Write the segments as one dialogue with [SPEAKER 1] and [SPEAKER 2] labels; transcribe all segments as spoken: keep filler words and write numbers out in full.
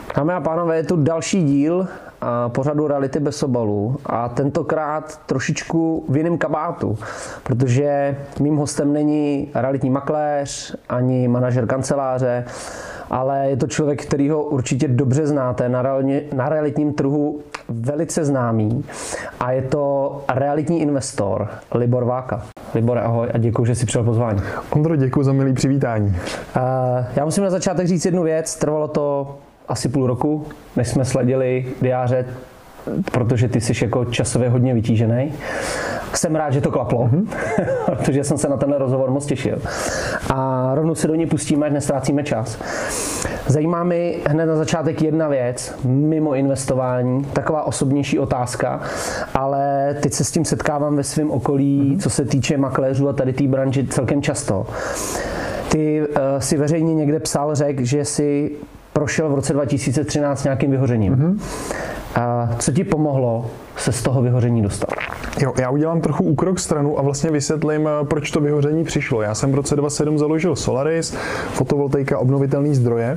[SPEAKER 1] Dámy a pánové, je tu další díl pořadu Reality bez obalu a tentokrát trošičku v jiném kabátu, protože mým hostem není realitní makléř ani manažer kanceláře, ale je to člověk, kterýho určitě dobře znáte, na, realitně, na realitním trhu velice známý a je to realitní investor Libor Váka. Libore, ahoj a děkuji, že jsi přijal pozvání.
[SPEAKER 2] Ondro, děkuji za milý přivítání.
[SPEAKER 1] Uh, já musím na začátek říct jednu věc, trvalo to asi půl roku, než jsme sledili diáře, protože ty jsi jako časově hodně vytížený. Jsem rád, že to klaplo, mm-hmm. protože jsem se na tenhle rozhovor moc těšil. A rovnou se do něj pustíme, ať nestrácíme čas. Zajímá mě hned na začátek jedna věc, mimo investování, taková osobnější otázka, ale teď se s tím setkávám ve svém okolí, mm-hmm. co se týče makléřů a tady té branži celkem často. Ty uh, si veřejně někde psal, řekl, že jsi prošel v roce dva tisíce třináct nějakým vyhořením. Mm-hmm. A co ti pomohlo se z toho vyhoření dostat?
[SPEAKER 2] Jo, já udělám trochu úkrok stranu a vlastně vysvětlím, proč to vyhoření přišlo. Já jsem v roce dva tisíce sedm založil Solaris, fotovoltaika, obnovitelné zdroje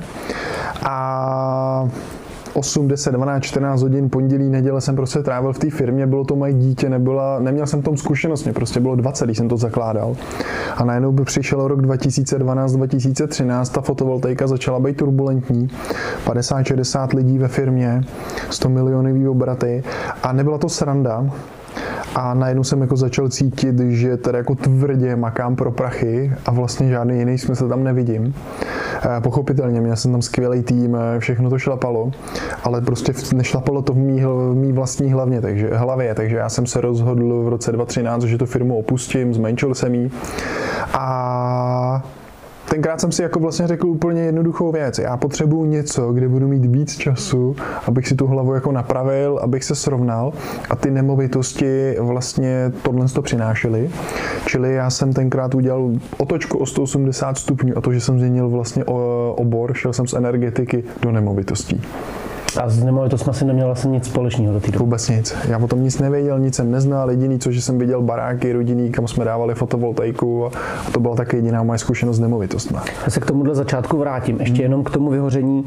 [SPEAKER 2] a osm, deset, dvanáct, čtrnáct hodin, pondělí, neděle jsem prostě trávil v té firmě, bylo to moje dítě, nebyla, neměl jsem tom zkušenost, mě prostě bylo dvacet, když jsem to zakládal. A najednou by přišel rok dva tisíce dvanáct dva tisíce třináct, ta fotovoltaika začala být turbulentní, padesát šedesát lidí ve firmě, sto milionový obraty a nebyla to sranda. A najednou jsem jako začal cítit, že tady jako tvrdě makám pro prachy a vlastně žádný jiný smysl tam nevidím. Pochopitelně, měl jsem tam skvělý tým, všechno to šlapalo, ale prostě nešlapalo to v mý, v mý vlastní hlavně, takže, hlavě, takže já jsem se rozhodl v roce dva tisíce třináct, že tu firmu opustím, zmenšil jsem ji a tenkrát jsem si jako vlastně řekl úplně jednoduchou věc. Já potřebuju něco, kde budu mít víc času, abych si tu hlavu jako napravil, abych se srovnal a ty nemovitosti vlastně tohle to přinášely. Čili já jsem tenkrát udělal otočku o sto osmdesát stupňů a to, že jsem změnil vlastně obor, šel jsem z energetiky do nemovitostí.
[SPEAKER 1] A s nemovitostmi asi neměl vlastně nic společného do té doby?
[SPEAKER 2] Vůbec nic. Já o tom nic nevěděl, nic jsem neznal. Jediný, co že jsem viděl baráky rodinný, kam jsme dávali fotovoltaiku a to byla také jediná moje zkušenost s nemovitostmi.
[SPEAKER 1] Já se k tomuhle začátku vrátím. Ještě hmm. jenom k tomu vyhoření.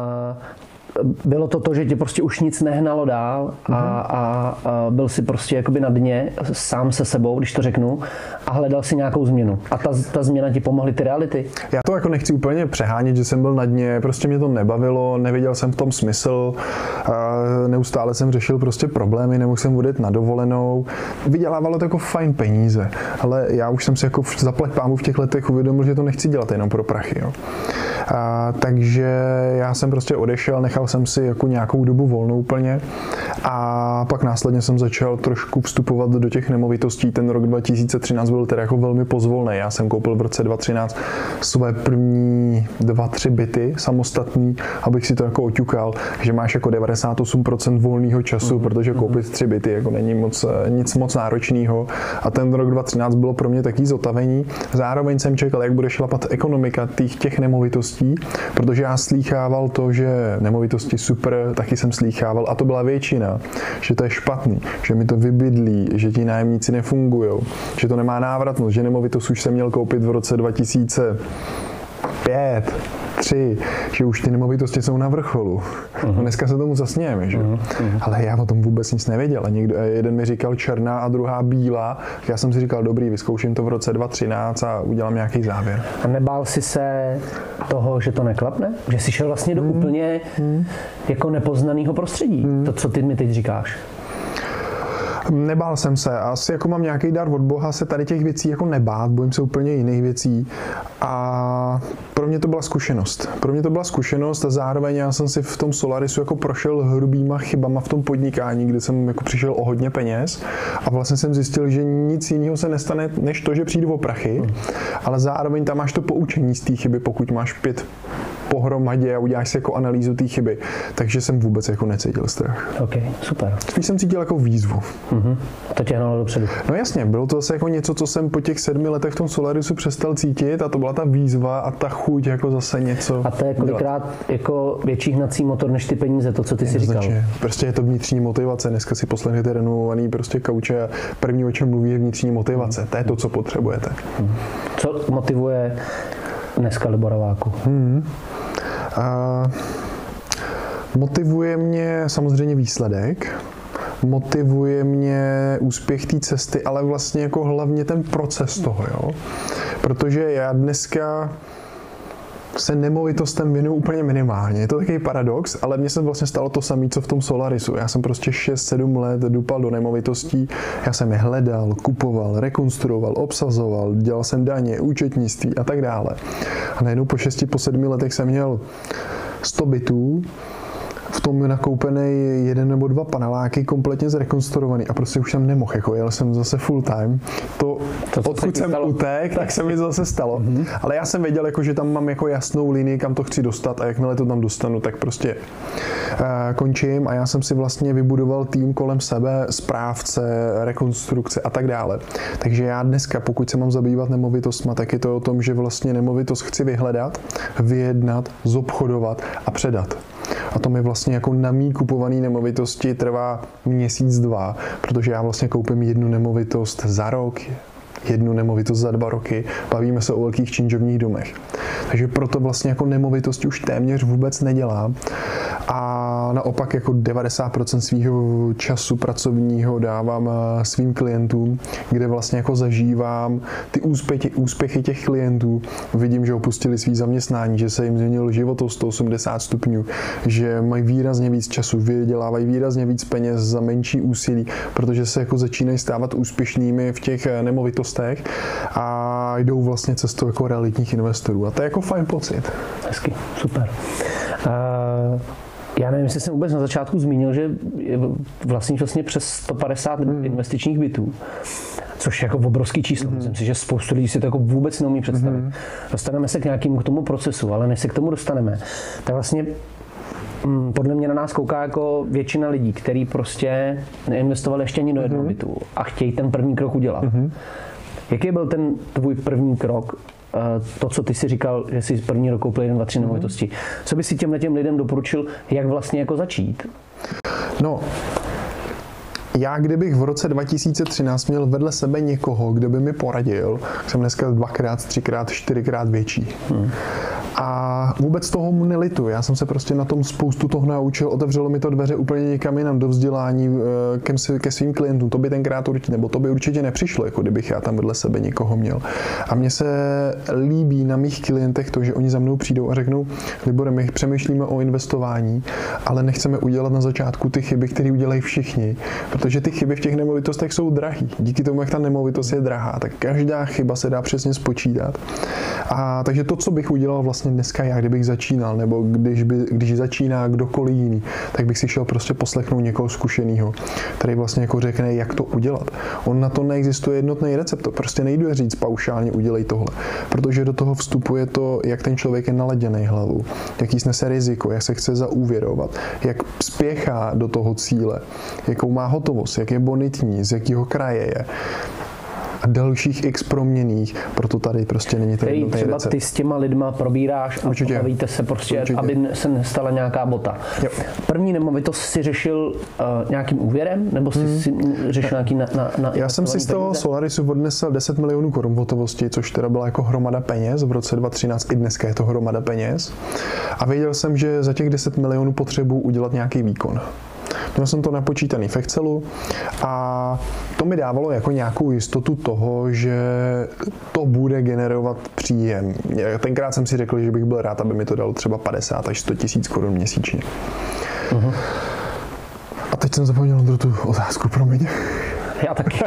[SPEAKER 1] Bylo to to, že tě prostě už nic nehnalo dál a, a, a byl si prostě jakoby na dně sám se sebou, když to řeknu, a hledal si nějakou změnu. A ta, ta změna ti pomohly ty reality?
[SPEAKER 2] Já to jako nechci úplně přehánět, že jsem byl na dně, prostě mě to nebavilo, neviděl jsem v tom smysl, neustále jsem řešil prostě problémy, nemohl jsem odjet na dovolenou. Vydělávalo to jako fajn peníze, ale já už jsem si jako zaplať pámu v těch letech uvědomil, že to nechci dělat jenom pro prachy. Jo. A, takže já jsem prostě odešel, nechal jsem si jako nějakou dobu volnou úplně a pak následně jsem začal trošku vstupovat do těch nemovitostí. Ten rok dva tisíce třináct byl teda jako velmi pozvolný. Já jsem koupil v roce dva tisíce třináct své první dva, tři byty samostatný, abych si to jako oťukal, že máš jako devadesát osm procent volného času, mm. protože koupit tři byty jako není moc, nic moc náročného. A ten rok dva tisíce třináct bylo pro mě takový zotavení. Zároveň jsem čekal, jak bude šlapat ekonomika těch, těch nemovitostí, protože já slýchával to, že nemovitosti super, taky jsem slýchával a to byla většina, že to je špatný, že mi to vybydlí, že ti nájemníci nefungujou, že to nemá návratnost, že nemovitost už jsem měl koupit v roce dva tisíce pět, tři, že už ty nemovitosti jsou na vrcholu. Uh-huh. No dneska se tomu zasnějeme, že? Uh-huh. Ale já o tom vůbec nic nevěděl. A někdo, jeden mi říkal černá a druhá bílá. Já jsem si říkal, dobrý, vyzkouším to v roce dva tisíce třináct a udělám nějaký závěr.
[SPEAKER 1] A nebál jsi se toho, že to neklapne? Že jsi šel vlastně do hmm. úplně hmm. jako nepoznaného prostředí? Hmm. To, co ty mi teď říkáš.
[SPEAKER 2] Nebál jsem se. Asi jako mám nějaký dar od Boha se tady těch věcí jako nebát, bojím se úplně jiných věcí. A pro mě to byla zkušenost. Pro mě to byla zkušenost a zároveň já jsem si v tom Solarisu jako prošel hrubýma chybama v tom podnikání, kde jsem jako přišel o hodně peněz a vlastně jsem zjistil, že nic jiného se nestane, než to, že přijdu o prachy, ale zároveň tam máš to poučení z té chyby, pokud máš pět pohromadě a uděláš si jako analýzu té chyby. Takže jsem vůbec jako necítil strach.
[SPEAKER 1] OK, super.
[SPEAKER 2] Spíš jsem cítil jako výzvu.
[SPEAKER 1] Uh-huh. To tě hnalo dopředu.
[SPEAKER 2] No jasně, bylo to zase jako něco, co jsem po těch sedmi letech v tom Solarisu přestal cítit a to byla ta výzva a ta chuť jako zase něco.
[SPEAKER 1] A to je kolikrát dělat. Jako větší hnací motor než ty peníze, to, co ty si říkal.
[SPEAKER 2] Prostě je to vnitřní motivace. Dneska si poslechnete renovovaný prostě kauče a první, o čem mluví, je vnitřní motivace. Uh-huh. To je to, co potřebujete.
[SPEAKER 1] Uh-huh. Co motivuje dneska Libora Váku?
[SPEAKER 2] Uh-huh. Uh, Motivuje mě samozřejmě výsledek, motivuje mě úspěch té cesty, ale vlastně jako hlavně ten proces toho, jo. Protože já dneska se nemovitostem věnuju úplně minimálně. Je to takový paradox, ale mně se vlastně stalo to samé, co v tom Solarisu. Já jsem prostě šest sedm let dupal do nemovitostí, já jsem je hledal, kupoval, rekonstruoval, obsazoval, dělal jsem daně, účetnictví a tak dále. A najednou po šesti, po sedmi letech jsem měl sto bytů, v tom nakoupený jeden nebo dva paneláky kompletně zrekonstruovaný a prostě už tam nemohl, jako jel jsem zase full time. To, to odkud jsem utek, tak se mi zase stalo. Mm-hmm. Ale já jsem věděl, jako, že tam mám jako jasnou linii, kam to chci dostat a jakmile to tam dostanu, tak prostě uh, končím a já jsem si vlastně vybudoval tým kolem sebe, správce, rekonstrukce a tak dále. Takže já dneska, pokud se mám zabývat nemovitostma, tak je to o tom, že vlastně nemovitost chci vyhledat, vyjednat, zobchodovat a předat. A to mi vlastně jako na mý kupovaný nemovitosti trvá měsíc, dva, protože já vlastně koupím jednu nemovitost za rok, jednu nemovitost za dva roky, bavíme se o velkých činžovních domech. Takže proto vlastně jako nemovitosti už téměř vůbec nedělám a naopak jako devadesát procent svého času pracovního dávám svým klientům, kde vlastně jako zažívám ty úspěchy, úspěchy těch klientů. Vidím, že opustili svý zaměstnání, že se jim změnil život o sto osmdesát stupňů, že mají výrazně víc času, vydělávají výrazně víc peněz za menší úsilí, protože se jako začínají stávat úspěšnými v těch nemovitostech a jdou vlastně cestou jako realitních investorů. A to je jako fajn pocit.
[SPEAKER 1] Hezky, super. Uh... Já nevím, jestli jsem vůbec na začátku zmínil, že vlastníš vlastně přes sto padesát mm. investičních bytů, což je jako obrovský číslo. Mm. Myslím si, že spoustu lidí si to jako vůbec neumí představit. Mm. Dostaneme se k nějakému k tomu procesu, ale než se k tomu dostaneme, tak vlastně mm, podle mě na nás kouká jako většina lidí, kteří prostě neinvestovali ještě ani do jednoho mm. bytu a chtějí ten první krok udělat. Mm. Jaký byl ten tvůj první krok? To, co ty si říkal, že jsi první rok koupil jeden, dva, tři nemovitosti. Co by si těmhle těm lidem doporučil, jak vlastně jako začít?
[SPEAKER 2] No, já kdybych v roce dva tisíce třináct měl vedle sebe někoho, kdo by mi poradil, jsem dneska dvakrát, třikrát, čtyřikrát větší. Hmm. A vůbec toho mu nelituji. Já jsem se prostě na tom spoustu toho naučil, otevřelo mi to dveře úplně někam jinam do vzdělání ke, ke svým klientům. To by tenkrát určitě, nebo to by určitě nepřišlo, jako kdybych já tam vedle sebe někoho měl. A mně se líbí na mých klientech to, že oni za mnou přijdou a řeknou: Libore, my přemýšlíme o investování, ale nechceme udělat na začátku ty chyby, které udělají všichni, protože ty chyby v těch nemovitostech jsou drahý. Díky tomu, jak ta nemovitost je drahá, tak každá chyba se dá přesně spočítat. A takže to, co bych udělal vlastně dneska já, kdybych začínal, nebo když, by, když začíná kdokoliv jiný, tak bych si šel prostě poslechnout někoho zkušeného, který vlastně jako řekne, jak to udělat. On na to neexistuje jednotný recept, to prostě nejde říct paušálně udělej tohle, protože do toho vstupuje to, jak ten člověk je naladěný hlavou, jaký snese riziko, jak se chce zaúvěrovat, jak spěchá do toho cíle, jakou má hotovost, jak je bonitní, z jakého kraje je. A dalších x proměnných, proto tady prostě není ten jednotný
[SPEAKER 1] třeba
[SPEAKER 2] recept.
[SPEAKER 1] Ty s těma lidma probíráš a
[SPEAKER 2] Určitě.
[SPEAKER 1] Bavíte se prostě,
[SPEAKER 2] Určitě.
[SPEAKER 1] Aby se nestala nějaká bota. Jo. První nemovitost si řešil uh, nějakým úvěrem, nebo jsi hmm. si řešil nějaký na, na, na
[SPEAKER 2] Já jsem si z toho peníze? Solarisu odnesl deset milionů korun v hotovosti, což teda byla jako hromada peněz v roce dva tisíce třináct, i dneska je to hromada peněz. A věděl jsem, že za těch deset milionů potřebuji udělat nějaký výkon. Měl jsem to napočítaný v Excelu a to mi dávalo jako nějakou jistotu toho, že to bude generovat příjem. Tenkrát jsem si řekl, že bych byl rád, aby mi to dalo třeba padesát až sto tisíc korun měsíčně. Uh-huh. A teď jsem zapomněl na tu otázku, promiň.
[SPEAKER 1] Já taky.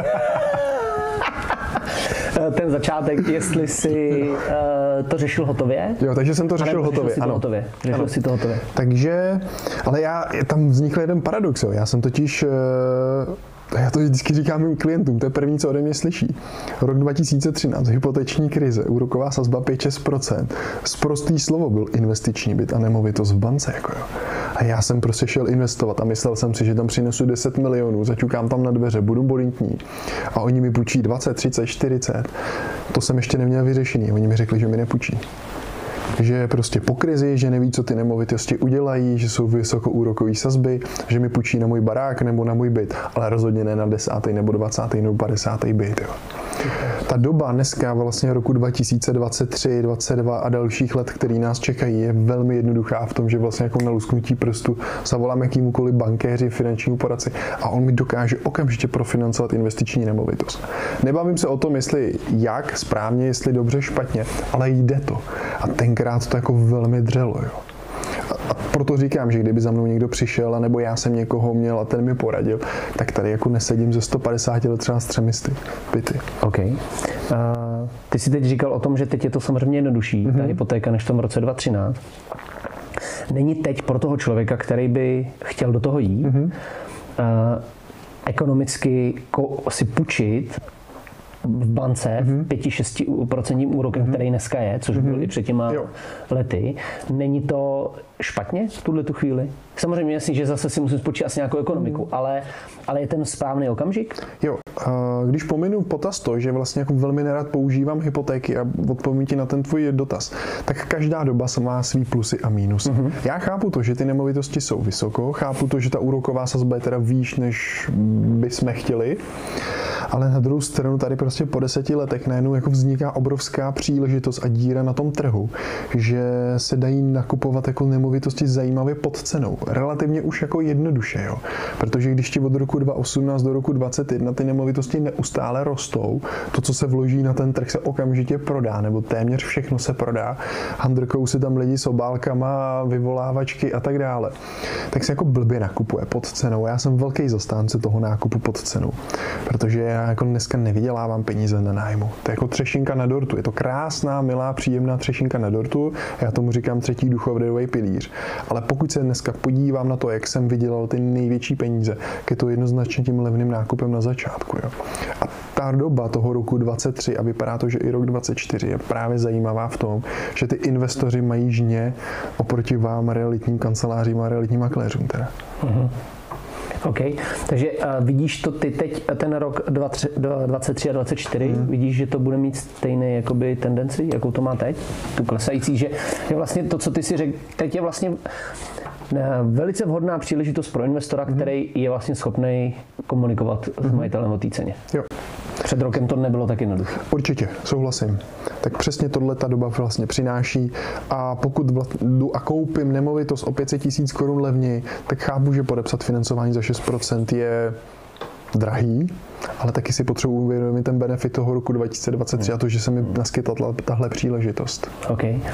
[SPEAKER 1] Ten začátek, jestli si uh, to řešil hotově?
[SPEAKER 2] Jo, takže jsem to řešil
[SPEAKER 1] ano,
[SPEAKER 2] hotově,
[SPEAKER 1] řešil
[SPEAKER 2] ano.
[SPEAKER 1] hotově. Řešil
[SPEAKER 2] ano.
[SPEAKER 1] si to hotově.
[SPEAKER 2] Takže, ale já, tam vznikl jeden paradox, jo. Já jsem totiž, uh, já to vždycky říkám mým klientům, to je první, co ode mě slyší. Rok dva tisíce třináct, hypoteční krize, úroková sazba pět až šest procent. Sprostý slovo byl investiční byt a nemovitost v bance, jako jo. A já jsem prostě šel investovat a myslel jsem si, že tam přinesu deset milionů, zaťukám tam na dveře, budu bonitní a oni mi půjčí dvacet, třicet, čtyřicet. To jsem ještě neměl vyřešený, oni mi řekli, že mi nepůjčí. Že prostě po krizi, že neví, co ty nemovitosti udělají, že jsou vysokoúrokové sazby, že mi půjčí na můj barák nebo na můj byt, ale rozhodně ne na desátý nebo dvacátý nebo padesátý byt. Jo. Ta doba dneska vlastně roku dva tisíce dvacet tři, dvacet dva a dalších let, který nás čekají, je velmi jednoduchá v tom, že vlastně jako na lusknutí prstu zavolám jakýmukoliv bankéři, finančnímu poradci a on mi dokáže okamžitě profinancovat investiční nemovitost. Nebavím se o tom, jestli jak správně, jestli dobře, špatně, ale jde to. A tenkrát to jako velmi dřelo, jo. A proto říkám, že kdyby za mnou někdo přišel, nebo já jsem někoho měl a ten mi poradil, tak tady jako nesedím ze sto padesát let třeba s třemi sty byty.
[SPEAKER 1] OK. Uh, ty jsi teď říkal o tom, že teď je to samozřejmě jednodušší, mm-hmm. ta hypotéka, než v tom roce dva tisíce třináct. Není teď pro toho člověka, který by chtěl do toho jít, mm-hmm. uh, ekonomicky ko- si půjčit v bance mm-hmm. pět až šest procent úrokem, mm-hmm. který dneska je, což mm-hmm. byl i před těma jo. lety. Není to špatně v tuhle tu chvíli? Samozřejmě jasný, že zase si musím spočítat s nějakou ekonomiku, mm-hmm. ale, ale je ten správný okamžik?
[SPEAKER 2] Jo, když pominu potaz to, že vlastně jako velmi nerad používám hypotéky a odpovím ti na ten tvůj dotaz, tak každá doba má svý plusy a mínusy. Mm-hmm. Já chápu to, že ty nemovitosti jsou vysoko, chápu to, že ta úroková sazba je teda výš, než bychom chtěli, ale na druhou stranu tady prostě po deseti letech najednou jako vzniká obrovská příležitost a díra na tom trhu, že se dají nakupovat jako nemovitosti zajímavě pod cenou. Relativně už jako jednoduše, jo. Protože když ti od roku dva tisíce osmnáct do roku dvacet jedna ty nemovitosti neustále rostou, to, co se vloží na ten trh, se okamžitě prodá, nebo téměř všechno se prodá. Handrkou si tam lidi s obálkama, vyvolávačky a tak dále. Tak se jako blbě nakupuje pod cenou. Já jsem velký zastánce toho nákupu pod cenou, protože já jako dneska nevydělávám peníze na nájmu. To je jako třešinka na dortu. Je to krásná, milá, příjemná třešinka na dortu. Já tomu říkám třetí duchovní pilíř. Ale pokud se dneska podívám na to, jak jsem vydělal ty největší peníze, je to jednoznačně tím levným nákupem na začátku. Jo. A ta doba toho roku dvacet tři a vypadá to, že i rok dvacet čtyři je právě zajímavá v tom, že ty investoři mají žně oproti vám realitním kancelářím a realitním makléřům. Teda.
[SPEAKER 1] Uh-huh. OK, takže uh, vidíš to ty teď, ten rok dvacet tři a dvacet čtyři, mm. vidíš, že to bude mít stejné jakoby tendenci, jakou to má teď, tu klesající, že je vlastně to, co ty si řekl, teď je vlastně velice vhodná příležitost pro investora, mm. který je vlastně schopný komunikovat mm. s majitelem o té ceně.
[SPEAKER 2] Jo.
[SPEAKER 1] Před rokem to nebylo tak jednoduché.
[SPEAKER 2] Určitě, souhlasím. Tak přesně tohle ta doba vlastně přináší a pokud jdu a koupím nemovitost o pět set tisíc korun levněji, tak chápu, že podepsat financování za šest procent je drahý, ale taky si potřebuji uvědomit ten benefit toho roku dva tisíce dvacet tři hmm. a to, že se mi naskytla tahle příležitost.
[SPEAKER 1] OK. Uh,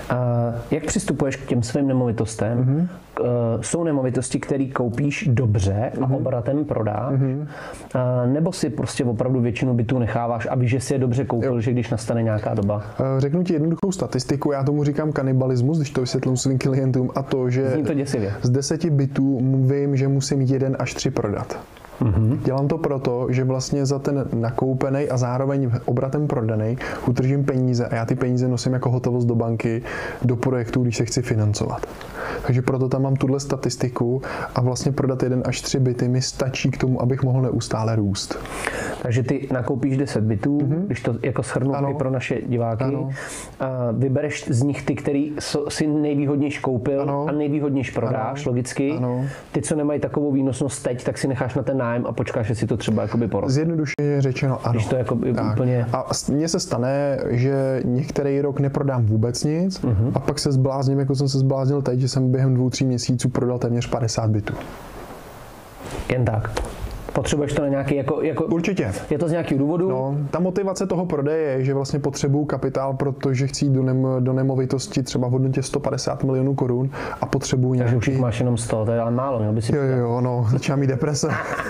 [SPEAKER 1] jak přistupuješ k těm svým nemovitostem? Mm-hmm. Uh, jsou nemovitosti, které koupíš dobře a mm-hmm. obratem prodáš? Mm-hmm. Uh, nebo si prostě opravdu většinu bytů necháváš a víš, že si je dobře koupil, jo. že když nastane nějaká doba? Uh,
[SPEAKER 2] řeknu ti jednoduchou statistiku, já tomu říkám kanibalismus, když to vysvětlím svým klientům, a to, že
[SPEAKER 1] Zní to děsivě.
[SPEAKER 2] Z deseti bytů vím, že musím jeden až tři prodat. Mm-hmm. Dělám to proto, že vlastně za ten nakoupený a zároveň obratem prodaný utržím peníze a já ty peníze nosím jako hotovost do banky, do projektu, když se chci financovat. Takže proto tam mám tuhle statistiku a vlastně prodat jeden až tři byty mi stačí k tomu, abych mohl neustále růst.
[SPEAKER 1] Takže ty nakoupíš deset bytů, mm-hmm. když to jako shrnu i pro naše diváky. Ano. Vybereš z nich ty, který si nejvýhodnější koupil ano. a nejvýhodnější prodáš, ano. logicky. Ano. Ty, co nemají takovou výnosnost teď, tak si necháš na ten nájem a počkáš, že si to třeba jakoby poroste.
[SPEAKER 2] Zjednodušeně řečeno ano.
[SPEAKER 1] Když to jako úplně...
[SPEAKER 2] A mně se stane, že některý rok neprodám vůbec nic mm-hmm. a pak se zblázním, jako jsem se zbláznil teď, že jsem během dvou, tří měsíců prodal téměř padesát bytů.
[SPEAKER 1] Jen tak. Potřebuješ to na nějaký, jako, jako...
[SPEAKER 2] Určitě.
[SPEAKER 1] Je to z nějakého důvodu?
[SPEAKER 2] No, ta motivace toho prodeje je, že vlastně potřebuju kapitál, protože chci jít do, nem, do nemovitosti třeba v hodnotě sto padesát milionů korun a potřebuju nějaký...
[SPEAKER 1] Takže už jich máš jenom sto, to je ale málo, měl by si...
[SPEAKER 2] Jo, jo, jo, no, začíná mít deprese.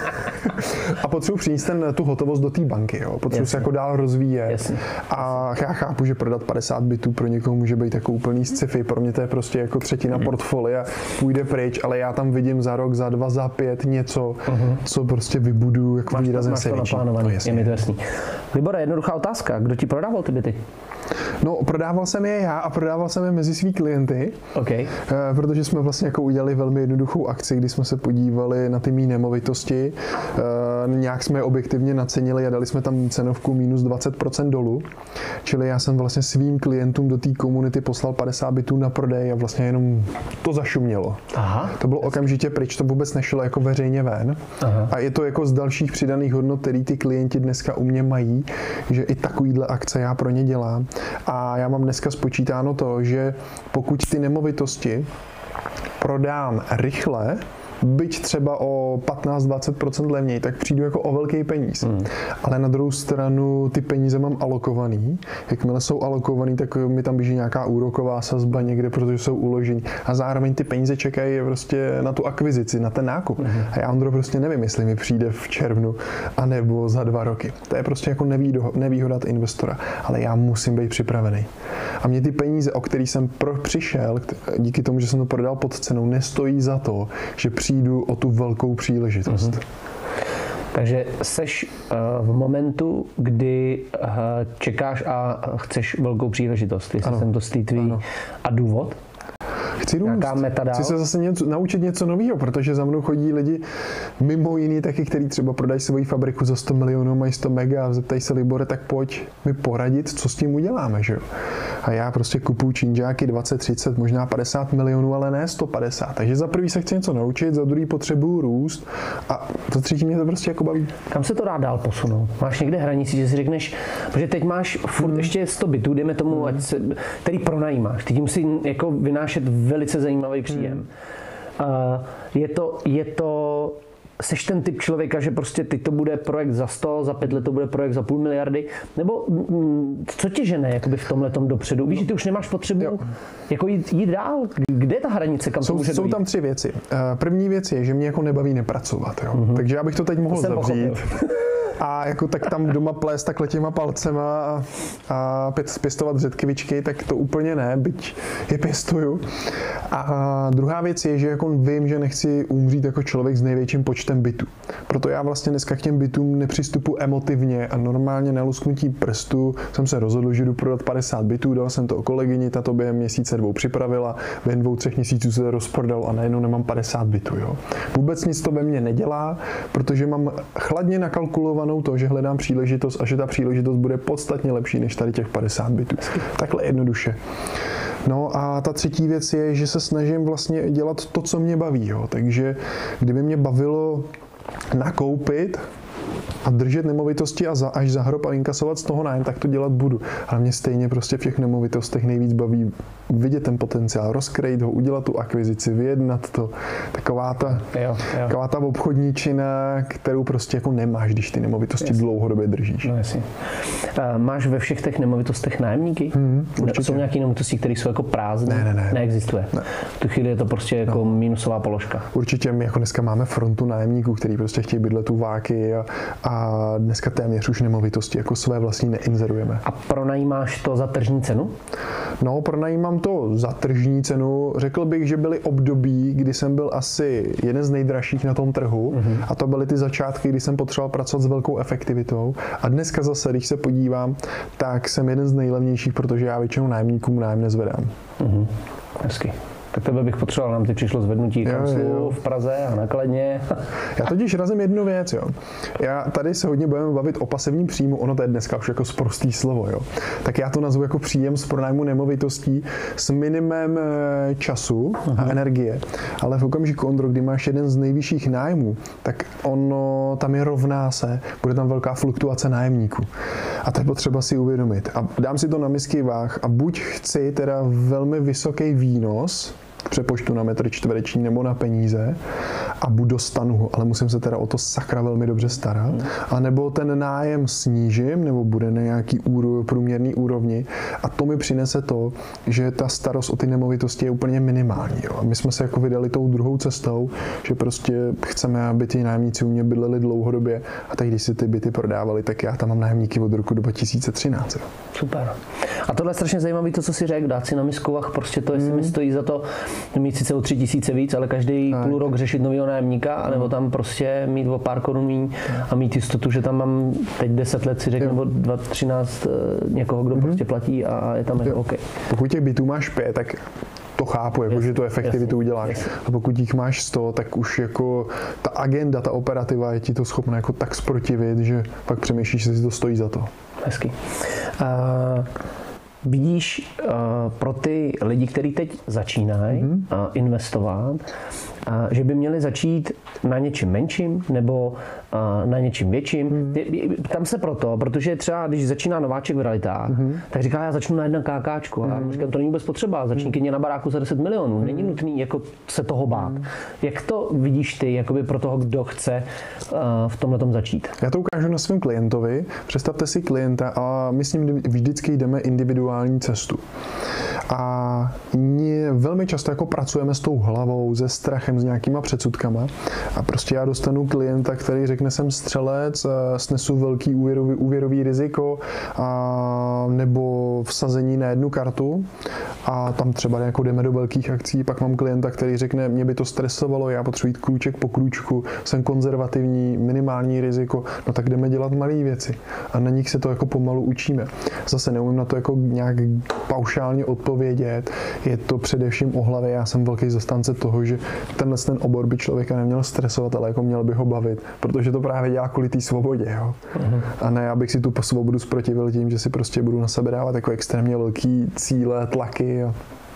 [SPEAKER 2] A potřebuji přinést ten, tu hotovost do té banky, jo. Potřebuji se jako dál rozvíjet. Jasně. A já chápu, že prodat padesát bytů pro někoho může být jako úplný sci-fi, pro mě to je prostě jako třetina mm. portfolia, půjde pryč, ale já tam vidím za rok, za dva, za pět něco, uh-huh. co prostě vybudu jako výrazem se větší.
[SPEAKER 1] Je mi to jasný. Libore, jednoduchá otázka, kdo ti prodával ty byty?
[SPEAKER 2] No, prodával jsem je já a prodával jsem je mezi svý klienty,
[SPEAKER 1] okay.
[SPEAKER 2] protože jsme vlastně jako udělali velmi jednoduchou akci, kdy jsme se podívali na ty mý nemovitosti, nějak jsme je objektivně nacenili a dali jsme tam cenovku minus dvacet procent dolů, čili já jsem vlastně svým klientům do té komunity poslal padesát bytů na prodej a vlastně jenom to zašumělo. Aha. To bylo okamžitě pryč, to vůbec nešlo jako veřejně ven. Aha. A je to jako z dalších přidaných hodnot, který ty klienti dneska u mě mají, že i takovýhle akce já pro ně dělám. A já mám dneska spočítáno to, že pokud ty nemovitosti prodám rychle, byť třeba o patnáct až dvacet procent levněji, tak přijdu jako o velký peníz. Hmm. Ale na druhou stranu ty peníze mám alokovaný. Jakmile jsou alokovaný, tak mi tam běží nějaká úroková sazba někde, protože jsou uložení. A zároveň ty peníze čekají prostě na tu akvizici, na ten nákup. Hmm. A já, Ondro, prostě nevím, jestli mi přijde v červnu, anebo za dva roky. To je prostě jako nevýhoda investora. Ale já musím být připravený. A mě ty peníze, o který jsem pro přišel, díky tomu, že jsem to prodal pod cenou, nestojí za to, že přijdu o tu velkou příležitost. Mm-hmm.
[SPEAKER 1] Takže seš uh, v momentu, kdy uh, čekáš a chceš velkou příležitost. Jestli jsem to stýtví. A důvod?
[SPEAKER 2] Chci růst. Chci se zase něco, naučit něco nového, protože za mnou chodí lidi mimo jiný taky, který třeba prodají svoji fabriku za sto milionů, mají sto mega a zeptají se, Libore, tak pojď mi poradit, co s tím uděláme, že jo? A já prostě kupuju činžáky dvacet, třicet, možná padesát milionů, ale ne sto padesát. Takže za prvý se chci něco naučit, za druhý potřebuju růst a za třetí mě to prostě jako baví.
[SPEAKER 1] Kam se to dá dál posunout? Máš někde hranici, že si řekneš, protože teď máš furt hmm. ještě sto bytů, dejme tomu, hmm. ať se, který pronajímáš. Ty tím musí jako vynášet velice zajímavý příjem. Hmm. Uh, je to, je to, seš ten typ člověka, že prostě teď to bude projekt za sto, za pět let to bude projekt za půl miliardy, nebo mm, co tě žene jakoby v tomhletom dopředu? Víš, že ty už nemáš potřebu jo. jako jít, jít dál? Kde je ta hranice, kam
[SPEAKER 2] jsou,
[SPEAKER 1] to může
[SPEAKER 2] Jsou
[SPEAKER 1] dojít?
[SPEAKER 2] tam tři věci. První věc je, že mě jako nebaví nepracovat. Jo? Mm-hmm. Takže já bych to teď mohl to zavřít. A jako tak tam doma plést takhle těma palcema a, a pěstovat řetkyvičky, tak to úplně ne, byť je pěstuju. A druhá věc je, že jako vím, že nechci umřít jako člověk s největším počtem bytů. Proto já vlastně dneska k těm bytům nepřistupu emotivně a normálně na lusknutí prstu jsem se rozhodl, že jdu prodat padesát bytů, dal jsem to o kolegyni, ta to během měsíce dvou připravila, během dvou, třech měsíců se rozprodal a najednou nemám padesát bytů. Jo. Vůbec nic to ve mně nedělá, protože mám chladně nakalkulovanou to, že hledám příležitost a že ta příležitost bude podstatně lepší než tady těch padesát bytů. Takhle jednoduše. No a ta třetí věc je, že se snažím vlastně dělat to, co mě baví. Jo. Takže kdyby mě bavilo nakoupit a držet nemovitosti a za, až za hrob a inkasovat z toho nájem, tak to dělat budu. Ale mě stejně prostě v těch nemovitostech nejvíc baví vidět ten potenciál, rozkrejt ho, udělat tu akvizici, vyjednat to. Taková ta, jo, jo. Taková ta obchodní čina, kterou prostě jako nemáš, když ty nemovitosti jasně. dlouhodobě držíš.
[SPEAKER 1] No jasně. Máš ve všech těch nemovitostech nájemníky? Hmm, jsou nějaké nemovitosti, které jsou jako prázdné?
[SPEAKER 2] Ne, ne, ne.
[SPEAKER 1] Neexistuje. Ne. V tu chvíli je to prostě jako no. minusová položka.
[SPEAKER 2] Určitě my jako dneska máme frontu nájemníků, kteří prostě chtějí bydlet u váky a, a dneska téměř už nemovitosti jako své vlastní neinzerujeme.
[SPEAKER 1] A pronajímáš to za tržní cenu?
[SPEAKER 2] No, pronajímám to za tržní cenu. Řekl bych, že byly období, kdy jsem byl asi jeden z nejdražších na tom trhu mm-hmm. a to byly ty začátky, kdy jsem potřeboval pracovat s velkou efektivitou. A dneska zase, když se podívám, tak jsem jeden z nejlevnějších, protože já většinou nájemníkům nájem nezvedám.
[SPEAKER 1] Mm-hmm. Hezky. Tak tebe bych potřeboval, nám ty přišlo zvednutí kanclu v Praze a na Kladně.
[SPEAKER 2] Já totiž razím jednu věc, jo. Já tady se hodně budeme bavit o pasivním příjmu, ono to je dneska už jako sprostý slovo, jo. Tak já to nazvu jako příjem z pronájmu nemovitostí s minimem času a uh-huh. energie. Ale v okamžiku, Ondro, kdy máš jeden z nejvyšších nájmů, tak ono tam je rovná se, bude tam velká fluktuace nájemníků. A to je potřeba si uvědomit. A dám si to na misky váh a buď chci teda velmi vysoký výnos, přepočtu na metr čtvereční nebo na peníze a buď dostanu ho, ale musím se teda o to sakra velmi dobře starat, a nebo ten nájem snížím, nebo bude na nějaký úro, průměrný úrovni a to mi přinese to, že ta starost o ty nemovitosti je úplně minimální. Jo. A my jsme se jako vydali tou druhou cestou, že prostě chceme, aby ti nájemníci u mě bydleli dlouhodobě a tak když si ty byty prodávali, tak já tam mám nájemníky od roku dva tisíce třináct. Jo.
[SPEAKER 1] Super. A tohle je strašně zajímavé, to, co si řekl, dát si na miskovách, prostě to, jestli mm. mi stojí za to mít sice o tři tisíce víc, ale každý tak. půl rok řešit novýho nájemníka, mm. anebo tam prostě mít o pár korun míň a mít jistotu, že tam mám teď deset let si řekl, nebo dva třináct někoho, kdo mm. prostě platí a je tam jako OK.
[SPEAKER 2] Pokud těch bytů máš pět, tak to chápu, jako, yes, že tu efektivitu yes, uděláš. Yes. A pokud jich máš sto, tak už jako ta agenda, ta operativa je ti to schopná jako tak zprotivit, že pak přemýšlíš, že si to stojí za to.
[SPEAKER 1] Hezky. Uh, vidíš uh, pro ty lidi, kteří teď začínají mm-hmm. uh, investovat, uh, že by měli začít na něčím menším nebo uh, na něčím větším. Mm. Tam se proto, protože třeba když začíná nováček v realitách, mm. tak říká, já začnu na jedna kákáčku. Mm. A říkám, to není vůbec potřeba, začni klidně na baráku za deset milionů. Mm. Není nutný jako se toho bát. Mm. Jak to vidíš ty jakoby pro toho, kdo chce uh, v tomhletom začít?
[SPEAKER 2] Já to ukážu na svém klientovi. Představte si klienta a my s ním vždycky jdeme individuální cestu. A velmi často jako pracujeme s tou hlavou, se strachem, s nějakýma předsudkama. A prostě já dostanu klienta, který řekne, jsem střelec, snesu velký úvěrový, úvěrový riziko a, nebo vsazení na jednu kartu a tam třeba jako jdeme do velkých akcí. Pak mám klienta, který řekne, mě by to stresovalo, já potřebuji krůček po krůčku, jsem konzervativní, minimální riziko, no tak jdeme dělat malé věci. A na nich se to jako pomalu učíme. Zase neumím na to jako nějak paušálně odpovědět. Je to především o hlavě. Já jsem velký zastánce toho, že tenhle ten obor by člověka neměl stresovat, ale jako měl by ho bavit, protože to právě dělá kvůli té svobodě. Jo? Uh-huh. A ne, abych si tu svobodu zprotivil tím, že si prostě budu na sebe dávat jako extrémně velký cíle, tlaky. Jo?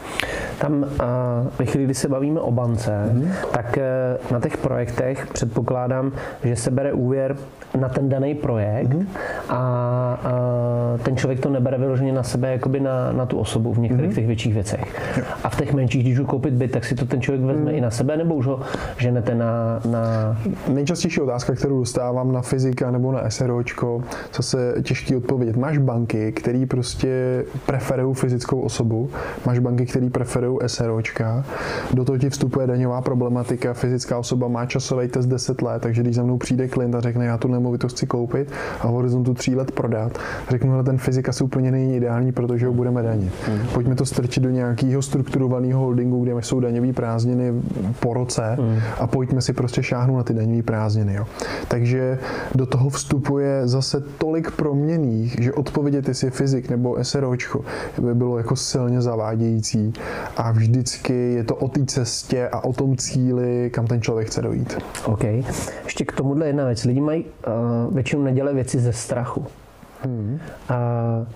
[SPEAKER 1] Tam ve chvíli, kdy se bavíme o bance, mm. tak na těch projektech předpokládám, že se bere úvěr na ten daný projekt mm. a, a ten člověk to nebere vyloženě na sebe, jakoby na, na tu osobu v některých mm. těch větších věcech. Jo. A v těch menších, když jdu koupit byt, tak si to ten člověk vezme mm. i na sebe, nebo už ho ženete na, na...
[SPEAKER 2] Nejčastější otázka, kterou dostávám na fyzika nebo na SROčko, zase těžký odpovědět. Máš banky, který prostě preferují fyzickou osobu, máš banky, který preferují SROčka, do toho ti vstupuje daňová problematika, fyzická osoba má časový test deset let, takže když za mnou přijde klient a řekne, já tu nemovitost chci koupit a v horizontu tří let prodat, řeknu, že ten fyzika se úplně není ideální, protože ho budeme danit. Mm. Pojďme to strčit do nějakého strukturovaného holdingu, kde jsou daňové prázdniny po roce mm. a pojďme si prostě šáhnout na ty daňové prázdniny. Jo. Takže do toho vstupuje zase tolik proměnných, že odpovědět, jestli je fyzik nebo SROčko, by bylo jako silně zavádějící. A vždycky je to o té cestě a o tom cíli, kam ten člověk chce dojít.
[SPEAKER 1] OK. Ještě k tomuhle jedna věc. Lidi mají uh, většinou nedělé věci ze strachu. Hmm. Uh,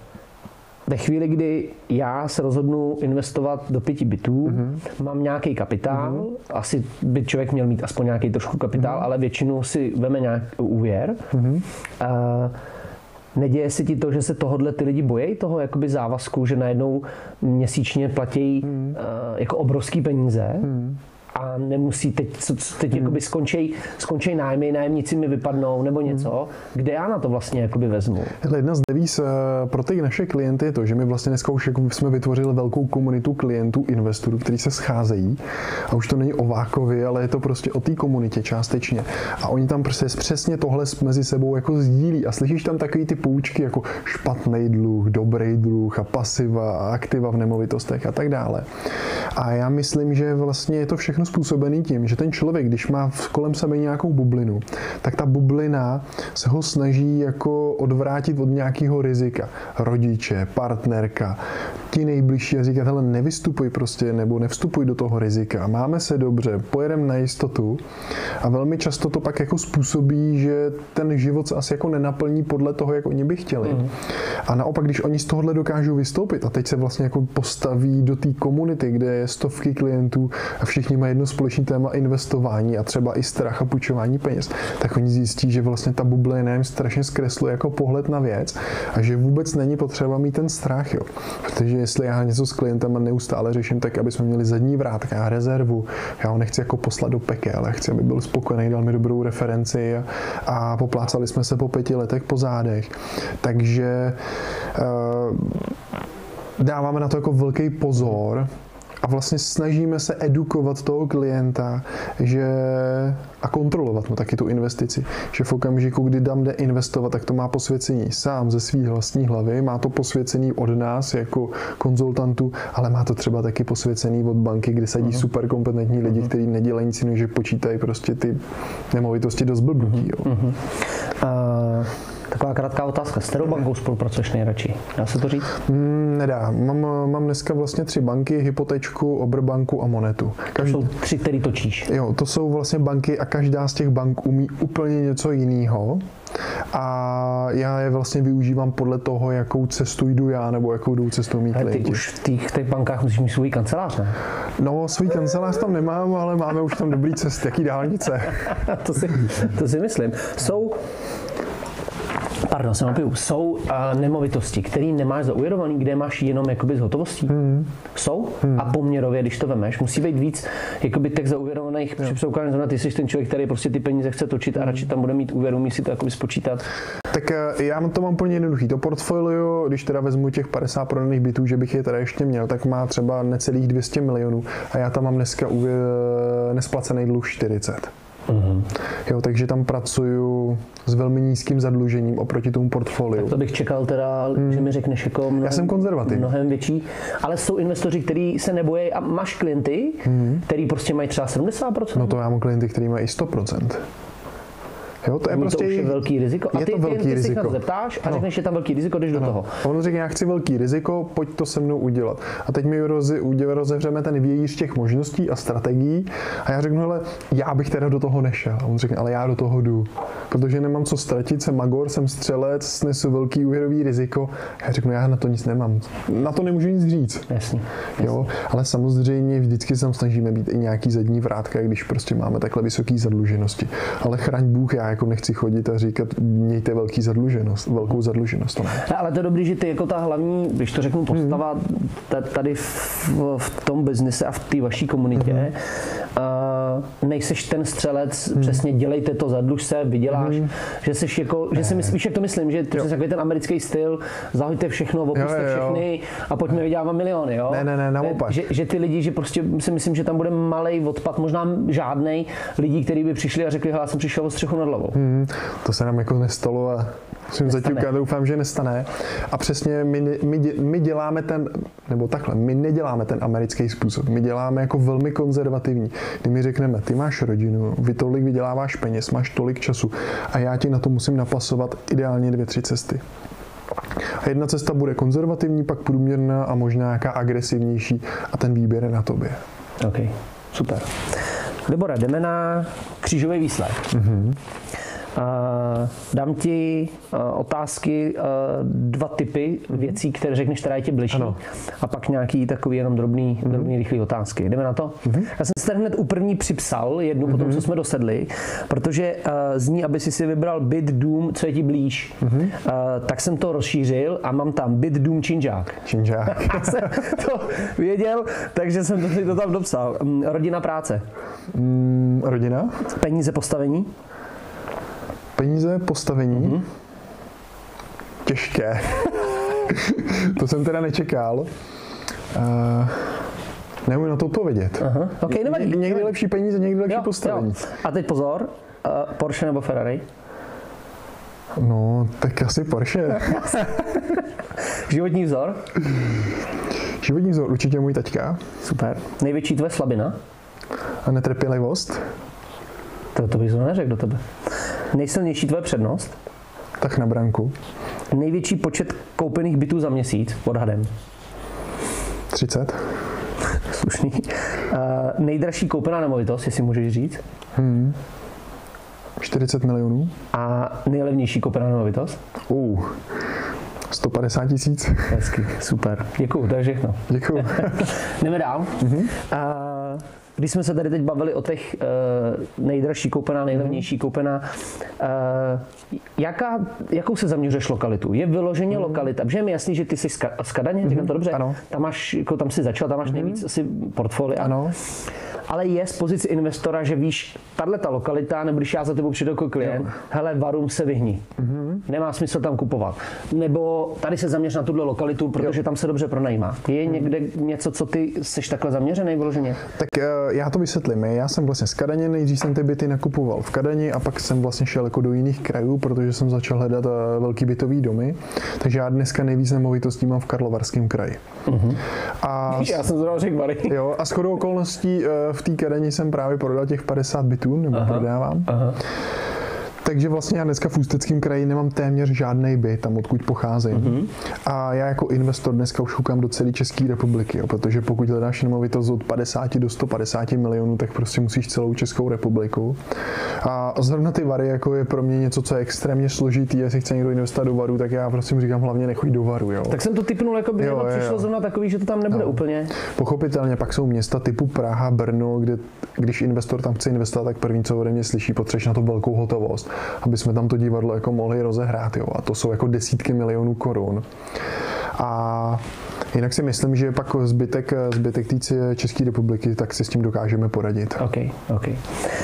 [SPEAKER 1] ve chvíli, kdy já se rozhodnu investovat do pěti bytů, mm-hmm. mám nějaký kapitál, mm-hmm. asi by člověk měl mít aspoň nějaký trošku kapitál, mm-hmm. ale většinou si veme nějaký úvěr. Mm-hmm. Uh, Neděje se ti to, že se tohodle ty lidi bojí, toho jakoby závazku, že najednou měsíčně platí hmm. uh, jako obrovský peníze hmm. a nemusí teď, teď hmm. jakoby skončí, skončí nájmy, nájemníci mi vypadnou nebo něco, hmm. kde já na to vlastně jakoby vezmu?
[SPEAKER 2] Jedna z devíz pro ty naše klienty je to, že my vlastně dneska už jako jsme vytvořili velkou komunitu klientů, investorů, kteří se scházejí a už to není o Vákovi, ale je to prostě o té komunitě částečně. A oni tam prostě přesně tohle mezi sebou jako sdílí a slyšíš tam takový ty poučky jako špatný dluh, dobrý dluh a pasiva a aktiva v nemovitostech a tak dále. A já myslím, že vlastně je to všechno způsobený tím, že ten člověk, když má kolem sebe nějakou bublinu, tak ta bublina se ho snaží jako odvrátit od nějakého rizika. Rodiče, partnerka, ti nejbližší a říkat, hele, nevystupuj prostě nebo nevstupuj do toho rizika. Máme se dobře, pojedeme na jistotu a velmi často to pak jako způsobí, že ten život se asi jako nenaplní podle toho, jak oni by chtěli. Mm. A naopak, když oni z tohohle dokážou vystoupit a teď se vlastně jako postaví do té komunity, kde je stovky klientů a všichni mají jedno společné téma investování a třeba i strach a půjčování peněz, tak oni zjistí, že vlastně ta bublina jim strašně zkresluje jako pohled na věc a že vůbec není potřeba mít ten strach, jo. Protože jestli já něco s klientem neustále řeším, tak aby jsme měli zadní vrátka a rezervu, já ho nechci jako poslat do pekel, ale chci, aby byl spokojený, dal mi dobrou referenci a, a poplácali jsme se po pěti letech po zádech. Takže uh, dáváme na to jako velký pozor A vlastně snažíme se edukovat toho klienta, že a kontrolovat mu taky tu investici. Že v okamžiku, kdy tam jde investovat, tak to má posvěcení sám ze svých vlastní hlavy, má to posvěcení od nás jako konzultantů, ale má to třeba taky posvěcený od banky, kde sedí uh-huh. super kompetentní lidi, kteří nedělají nic jiného, že počítají prostě ty nemovitosti do zblbnutí. Uh-huh.
[SPEAKER 1] Uh... Taková krátká otázka. S kterou bankou spolupracuješ nejradši? Dá se to říct?
[SPEAKER 2] Mm, nedá. Mám, mám dneska vlastně tři banky, Hypotečku, Oberbanku a Monetu.
[SPEAKER 1] Každý... To jsou tři, který točíš.
[SPEAKER 2] Jo, to jsou vlastně banky a každá z těch bank umí úplně něco jiného. A já je vlastně využívám podle toho, jakou cestu jdu já, nebo jakou jdou cestou mý klienti.
[SPEAKER 1] Ty už v těch, těch bankách musíš mít svůj kancelář, ne?
[SPEAKER 2] No, svůj kancelář tam nemám, ale máme už tam dobrý cesty. Jaký dálnice?
[SPEAKER 1] to, si, to si myslím. Jsou... Pardon, jsem napiju. Jsou uh, nemovitosti, které nemáš zaúvěrovaný, kde máš jenom jakoby z hotovostí? Hmm. Jsou? Hmm. A poměrově, když to vemeš, musí být víc jakoby těch zaúvěrovaných při předpokládání znamená, ty jsi ten člověk, který prostě ty peníze chce točit a radši tam bude mít úvěr, umí si to jakoby spočítat.
[SPEAKER 2] Tak já to mám plně jednoduchý. To portfolio, když teda vezmu těch padesát prodaných bytů, že bych je teda ještě měl, tak má třeba necelých dvě stě milionů a já tam mám dneska úvěr, nesplacený dluh čtyřicet. Uhum. Jo, takže tam pracuju s velmi nízkým zadlužením oproti tomu portfoliu.
[SPEAKER 1] Tak to bych čekal teda, hmm. že mi řekneš jako mnohem,
[SPEAKER 2] Já jsem konzervativní.
[SPEAKER 1] Mnohem větší, ale jsou investoři, kteří se nebojí a máš klienty, hmm. který prostě mají třeba sedmdesát procent.
[SPEAKER 2] No to já mám klienty, kteří mají i sto procent. Jo, to je
[SPEAKER 1] to
[SPEAKER 2] prostě
[SPEAKER 1] už je velký riziko. A
[SPEAKER 2] je
[SPEAKER 1] ty,
[SPEAKER 2] to velký
[SPEAKER 1] ty, ty
[SPEAKER 2] riziko.
[SPEAKER 1] se na to zeptáš a řekneš, že je tam velký riziko, jdeš do toho.
[SPEAKER 2] On řekne, já chci velký riziko, pojď to se mnou udělat. A teď my roze, rozevřeme ten vějíř těch možností a strategií a já řeknu, hele, já bych teda do toho nešel. A on řekne, ale já do toho jdu. Protože nemám co ztratit, jsem magor, jsem střelec, snesu velký úvěrový riziko. A já řeknu, já na to nic nemám. Na to nemůžu nic říct.
[SPEAKER 1] Jasně.
[SPEAKER 2] Jo, ale samozřejmě vždycky se snažíme být i nějaký zadní vrátka, když prostě máme takhle vysoké zadluženosti. Ale chraň Bůh, já jako nechci chodit a říkat, mějte velký zadluženost, velkou zadluženost. To ne.
[SPEAKER 1] Ale to je dobrý, že ty jako ta hlavní, když to řeknu, postava hmm. tady v, v tom biznise a v té vaší komunitě, hmm. uh, nejseš ten střelec, hmm. přesně dělejte to, zadluž se, vyděláš, hmm. že jsi jako, že si myslíš, jak to myslím, že to je takový ten americký styl, zahoďte všechno, opuste všechny a pojďme vydělávat miliony, jo?
[SPEAKER 2] Ne, ne, ne, naopak.
[SPEAKER 1] Že, že ty lidi, že prostě si myslím, že tam bude malej odpad, možná žádnej lidí, kteří by přišli a řekli, já jsem přišel o střechu nad hlavou. Hmm.
[SPEAKER 2] To se nám jako nestalo a musím zatím doufám, že nestane. A přesně my, my, my děláme ten, nebo takhle, my neděláme ten americký způsob. My děláme jako velmi konzervativní. Kdy my řekneme, ty máš rodinu, vy tolik vyděláváš peněz, máš tolik času a já ti na to musím napasovat ideálně dvě, tři cesty. A jedna cesta bude konzervativní, pak průměrná a možná nějaká agresivnější a ten výběr je na tobě.
[SPEAKER 1] OK, super. Libore, jdeme na křížový výslech. Mm-hmm. Uh, dám ti uh, otázky, uh, dva typy věcí, které řekneš, která je ti bližší. Ano. A pak nějaký takový jenom drobný, mm-hmm. drobný rychlý otázky. Jdeme na to? Mm-hmm. Já jsem si tady hned u první připsal jednu, mm-hmm. potom co jsme dosedli, protože uh, zní, aby si si vybral byt, dům, co je ti blíž. Mm-hmm. Uh, tak jsem to rozšířil a mám tam byt, dům, činžák.
[SPEAKER 2] Činžák.
[SPEAKER 1] Já jsem to věděl, takže jsem to, to tam dopsal. Um, rodina, práce.
[SPEAKER 2] Mm, rodina.
[SPEAKER 1] Peníze, postavení.
[SPEAKER 2] Peníze, postavení. Mm-hmm. Těžké. To jsem teda nečekal. Uh, Nemůžu na to odpovědět.
[SPEAKER 1] Aha. Okay,
[SPEAKER 2] Ně- někdy nevadí. Lepší peníze, někdy lepší jo, postavení. Jo.
[SPEAKER 1] A teď pozor, uh, Porsche nebo Ferrari?
[SPEAKER 2] No, tak asi Porsche.
[SPEAKER 1] Životní vzor?
[SPEAKER 2] Životní vzor, určitě můj taťka.
[SPEAKER 1] Super. Největší tvoje slabina?
[SPEAKER 2] A netrpělivost?
[SPEAKER 1] To, to bych zrovna neřekl do tebe. Nejsilnější tvoje přednost?
[SPEAKER 2] Tak na branku.
[SPEAKER 1] Největší počet koupených bytů za měsíc odhadem?
[SPEAKER 2] třicet.
[SPEAKER 1] Slušný. Uh, nejdražší koupená nemovitost, jestli můžeš říct?
[SPEAKER 2] Hmm. čtyřicet milionů.
[SPEAKER 1] A nejlevnější koupená nemovitost?
[SPEAKER 2] Uh. sto padesát tisíc.
[SPEAKER 1] Hezky, super. Děkuju, to je všechno.
[SPEAKER 2] Děkuju.
[SPEAKER 1] Jdeme dál. Mm-hmm. Uh, Když jsme se tady teď bavili o těch uh, nejdražší koupená, nejlevnější koupená, uh, jaká, jakou se zaměřuješ lokalitu? Je vyloženě mm. lokalita? Protože je mi jasný, že ty jsi z Kadaně, mm-hmm. říkám to dobře?
[SPEAKER 2] Ano.
[SPEAKER 1] Tam, máš, jako, tam jsi začal, tam máš mm-hmm. nejvíc asi portfolia.
[SPEAKER 2] Ano.
[SPEAKER 1] ale je z pozice investora, že víš, tato lokalita, nebo když já za tebou přijdu jako klient, jo. hele, Varum se vyhni. Mm-hmm. Nemá smysl tam kupovat. Nebo tady se zaměř na tuhle lokalitu, protože jo. tam se dobře pronajímá. Je mm. někde něco, co ty jsi takhle zaměřený vyloženě?
[SPEAKER 2] Tak uh, já to vysvětlím. Já jsem vlastně z Kadaně, nejdřív jsem ty byty nakupoval v Kadani a pak jsem vlastně šel jako do jiných krajů, protože jsem začal hledat uh, velký bytový domy. Takže já dneska nejvíc nemovitostí mám v Karlovarském kraji. Mm-hmm. A
[SPEAKER 1] já jsem zrovna řekl Vary.
[SPEAKER 2] Jo, a shodou okolností uh, v té Kadani jsem právě prodal těch padesát bytů, nebo aha, prodávám. Aha. Takže vlastně já dneska v Ústeckém kraji nemám téměř žádný byt, tam odkud pocházím. Mm-hmm. A já jako investor dneska už koukám do celé České republiky, jo, protože pokud hledáš nemovitost od padesát do sto padesát milionů, tak prostě musíš celou Českou republiku. A zrovna ty Vary jako je pro mě něco, co je extrémně složitý. Jestli chce někdo investovat do Varu, tak já prostě říkám hlavně nechoď do Varu. Jo.
[SPEAKER 1] Tak jsem to tipnul, jako by jo, přišlo jo. zrovna takový, že to tam nebude no. úplně.
[SPEAKER 2] Pochopitelně pak jsou města typu Praha, Brno, kde když investor tam chce investovat, tak první, co ode mě slyší, potřebuješ na to velkou hotovost, aby jsme tam to divadlo jako mohli rozehrát. Jo. A to jsou jako desítky milionů korun. A jinak si myslím, že pak zbytek, zbytek té České republiky, tak si s tím dokážeme poradit.
[SPEAKER 1] OK, OK. Uh,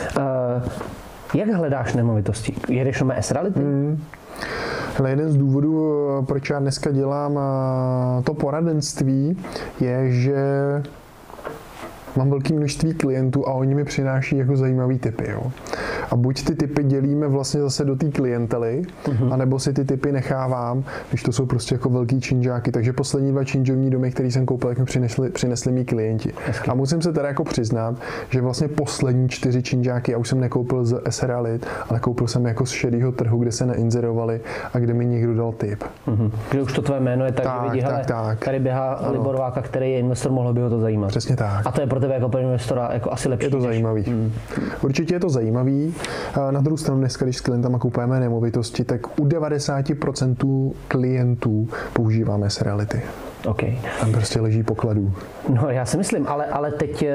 [SPEAKER 1] jak hledáš nemovitosti? Jedeš na S-Reality? Hmm.
[SPEAKER 2] Ale jeden z důvodů, proč já dneska dělám to poradenství, je, že mám velké množství klientů a oni mi přináší jako zajímavý tipy. Jo. A buď ty tipy dělíme vlastně zase do té klientely, uh-huh. anebo si ty tipy nechávám, když to jsou prostě jako velký činžáky. Takže poslední dva činžovní domy, které jsem koupil, tak mi přinesli, přinesli mý klienti. Hezky. A musím se teda jako přiznat, že vlastně poslední čtyři činžáky já už jsem nekoupil z S-Realit, ale koupil jsem jako z šedého trhu, kde se nainzerovali a kde mi někdo dal tip.
[SPEAKER 1] Uh-huh. Kde už to tvé jméno je tak, tak že vidí, tak, hele, tak. tady běhá ano. Libor Váka, který je investor, mohlo by ho to zajímat.
[SPEAKER 2] Přesně tak.
[SPEAKER 1] A to je pro tebe jako pro investora jako asi lepší.
[SPEAKER 2] Je to než... zajímavý. Hmm. Určitě je to zajímavý. Na druhou stranu dneska, když s klientama kupujeme nemovitosti, tak u devadesát procent klientů používáme S-Reality.
[SPEAKER 1] Okay.
[SPEAKER 2] Tam prostě leží pokladů.
[SPEAKER 1] No já si myslím, ale, ale teď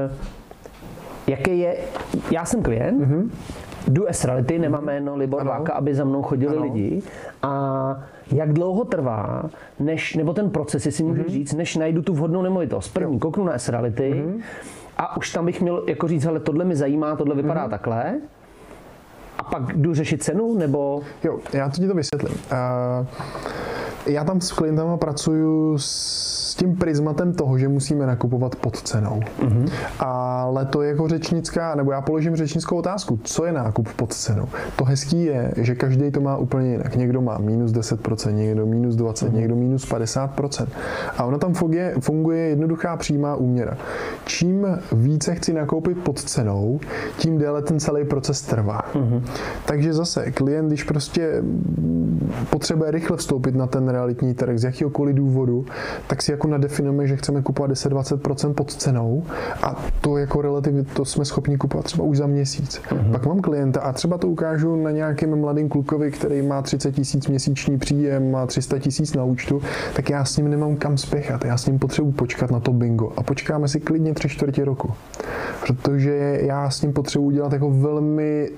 [SPEAKER 1] jaký je, já jsem klient, mm-hmm. jdu S-Reality, nemám jméno Libor ano. Váka, aby za mnou chodili ano. lidi a jak dlouho trvá, než, nebo ten proces, jestli můžu mm-hmm. říct, než najdu tu vhodnou nemovitost. První kouknu na S-Reality mm-hmm. a už tam bych měl jako říct, hele, tohle mi zajímá, tohle vypadá mm-hmm. takhle. A pak jdu řešit cenu, nebo...
[SPEAKER 2] Jo, já ti to vysvětlím. Uh, já tam s klientama pracuju s tím prismatem toho, že musíme nakupovat pod cenou. Mm-hmm. Ale to je jako řečnická, nebo já položím řečnickou otázku, co je nákup pod cenou. To hezký je, že každý to má úplně jinak. Někdo má minus deset procent, někdo minus dvacet procent, mm-hmm. někdo minus padesát procent. A ono tam funguje, funguje jednoduchá přímá úměra. Čím více chci nakoupit pod cenou, tím déle ten celý proces trvá. Mm-hmm. Takže zase klient, když prostě potřebuje rychle vstoupit na ten realitní trh z jakýhokoliv důvodu, tak si jako nadefinujeme, že chceme kupovat deset až dvacet procent pod cenou a to jako relativně to jsme schopni kupovat třeba už za měsíc. Mm-hmm. Pak mám klienta a třeba to ukážu na nějakém mladém klukovi, který má třicet tisíc měsíční příjem, má tři sta tisíc na účtu, tak já s ním nemám kam spěchat. Já s ním potřebuji počkat na to bingo a počkáme si klidně tři čtvrtě roku. Protože já s ním potřebuji dělat jako velmi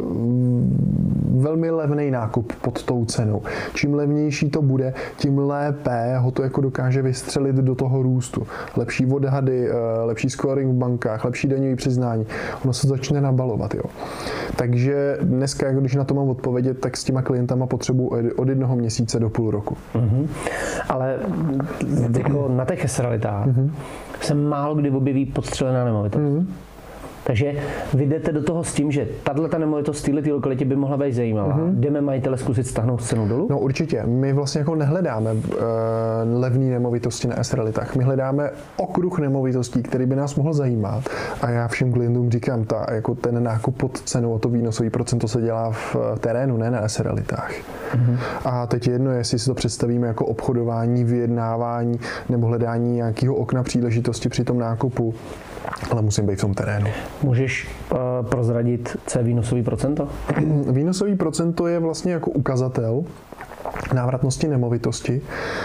[SPEAKER 2] velmi levný nákup pod tou cenou. Čím levnější to bude, tím lépe ho to jako dokáže vystřelit do toho růstu. Lepší odhady, lepší scoring v bankách, lepší daňový přiznání. Ono se začne nabalovat. Jo. Takže dneska, jako když na to mám odpovědět, tak s těma klientama potřebuji od jednoho měsíce do půl roku.
[SPEAKER 1] Mm-hmm. Ale jako na těch S-Realitách mm-hmm. se málo kdy objeví podstřelená nemovitost. Mm-hmm. Takže vy jdete do toho s tím, že tato nemovitost v této lokalitě by mohla být zajímavá. Mm-hmm. Jdeme majitele zkusit stáhnout cenu dolů?
[SPEAKER 2] No určitě. My vlastně jako nehledáme uh, levné nemovitosti na S-Realitách. My hledáme okruh nemovitostí, který by nás mohl zajímat. A já všem klientům říkám, ta, jako ten nákup pod cenou a to výnosový procento se dělá v terénu, ne na S-Realitách. Mm-hmm. A teď je jedno, jestli si to představíme jako obchodování, vyjednávání nebo hledání nějakého okna příležitosti při tom nákupu. Ale musím být v tom terénu.
[SPEAKER 1] Můžeš uh, prozradit, co je výnosový procento?
[SPEAKER 2] Výnosový procento je vlastně jako ukazatel návratnosti nemovitosti.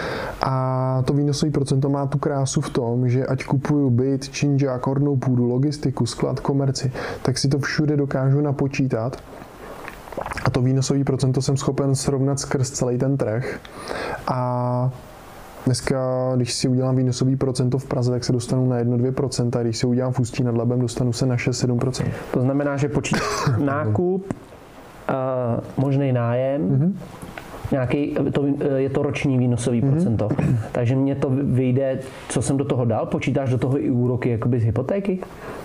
[SPEAKER 2] A to výnosové procento má tu krásu v tom, že ať kupuju byt, činžák, ornou půdu, logistiku, sklad, komerci, tak si to všude dokážu napočítat. A to výnosové procento jsem schopen srovnat skrz celý ten trh. A Dneska, když si udělám výnosový procento v Praze, tak se dostanu na jedno až dvě procenta, když si udělám v Ústí nad Labem, dostanu se na šest až sedm procent.
[SPEAKER 1] To znamená, že počít nákup, uh, možný nájem, mm-hmm. nějaký, to, je to roční výnosový mm-hmm. procento. Takže mně to vyjde, co jsem do toho dal, počítáš do toho i úroky jakoby z hypotéky?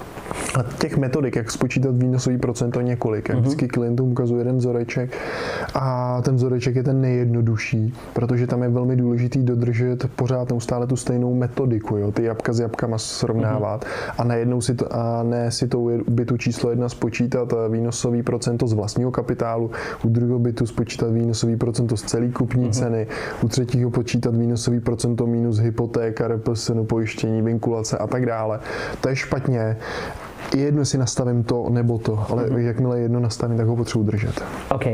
[SPEAKER 2] A těch metodik, jak spočítat výnosový procento, několik. Jak vždycky klientům ukazuji jeden vzoreček a ten vzoreček je ten nejjednodušší, protože tam je velmi důležitý dodržet pořád neustále tu stejnou metodiku, jo? Ty jabka s jabkama srovnávat a najednou si to, a ne si to u bytu číslo jedna spočítat výnosový procento z vlastního kapitálu, u druhého bytu spočítat výnosový procento z celé kupní ceny, u třetího počítat výnosový procento minus hypotéka, R P S, pojištění, vinkulace a tak dále. To je špatně. Jedno si nastavím to nebo to, ale mm-hmm. jakmile jedno nastavím, tak ho potřebuji držet.
[SPEAKER 1] OK.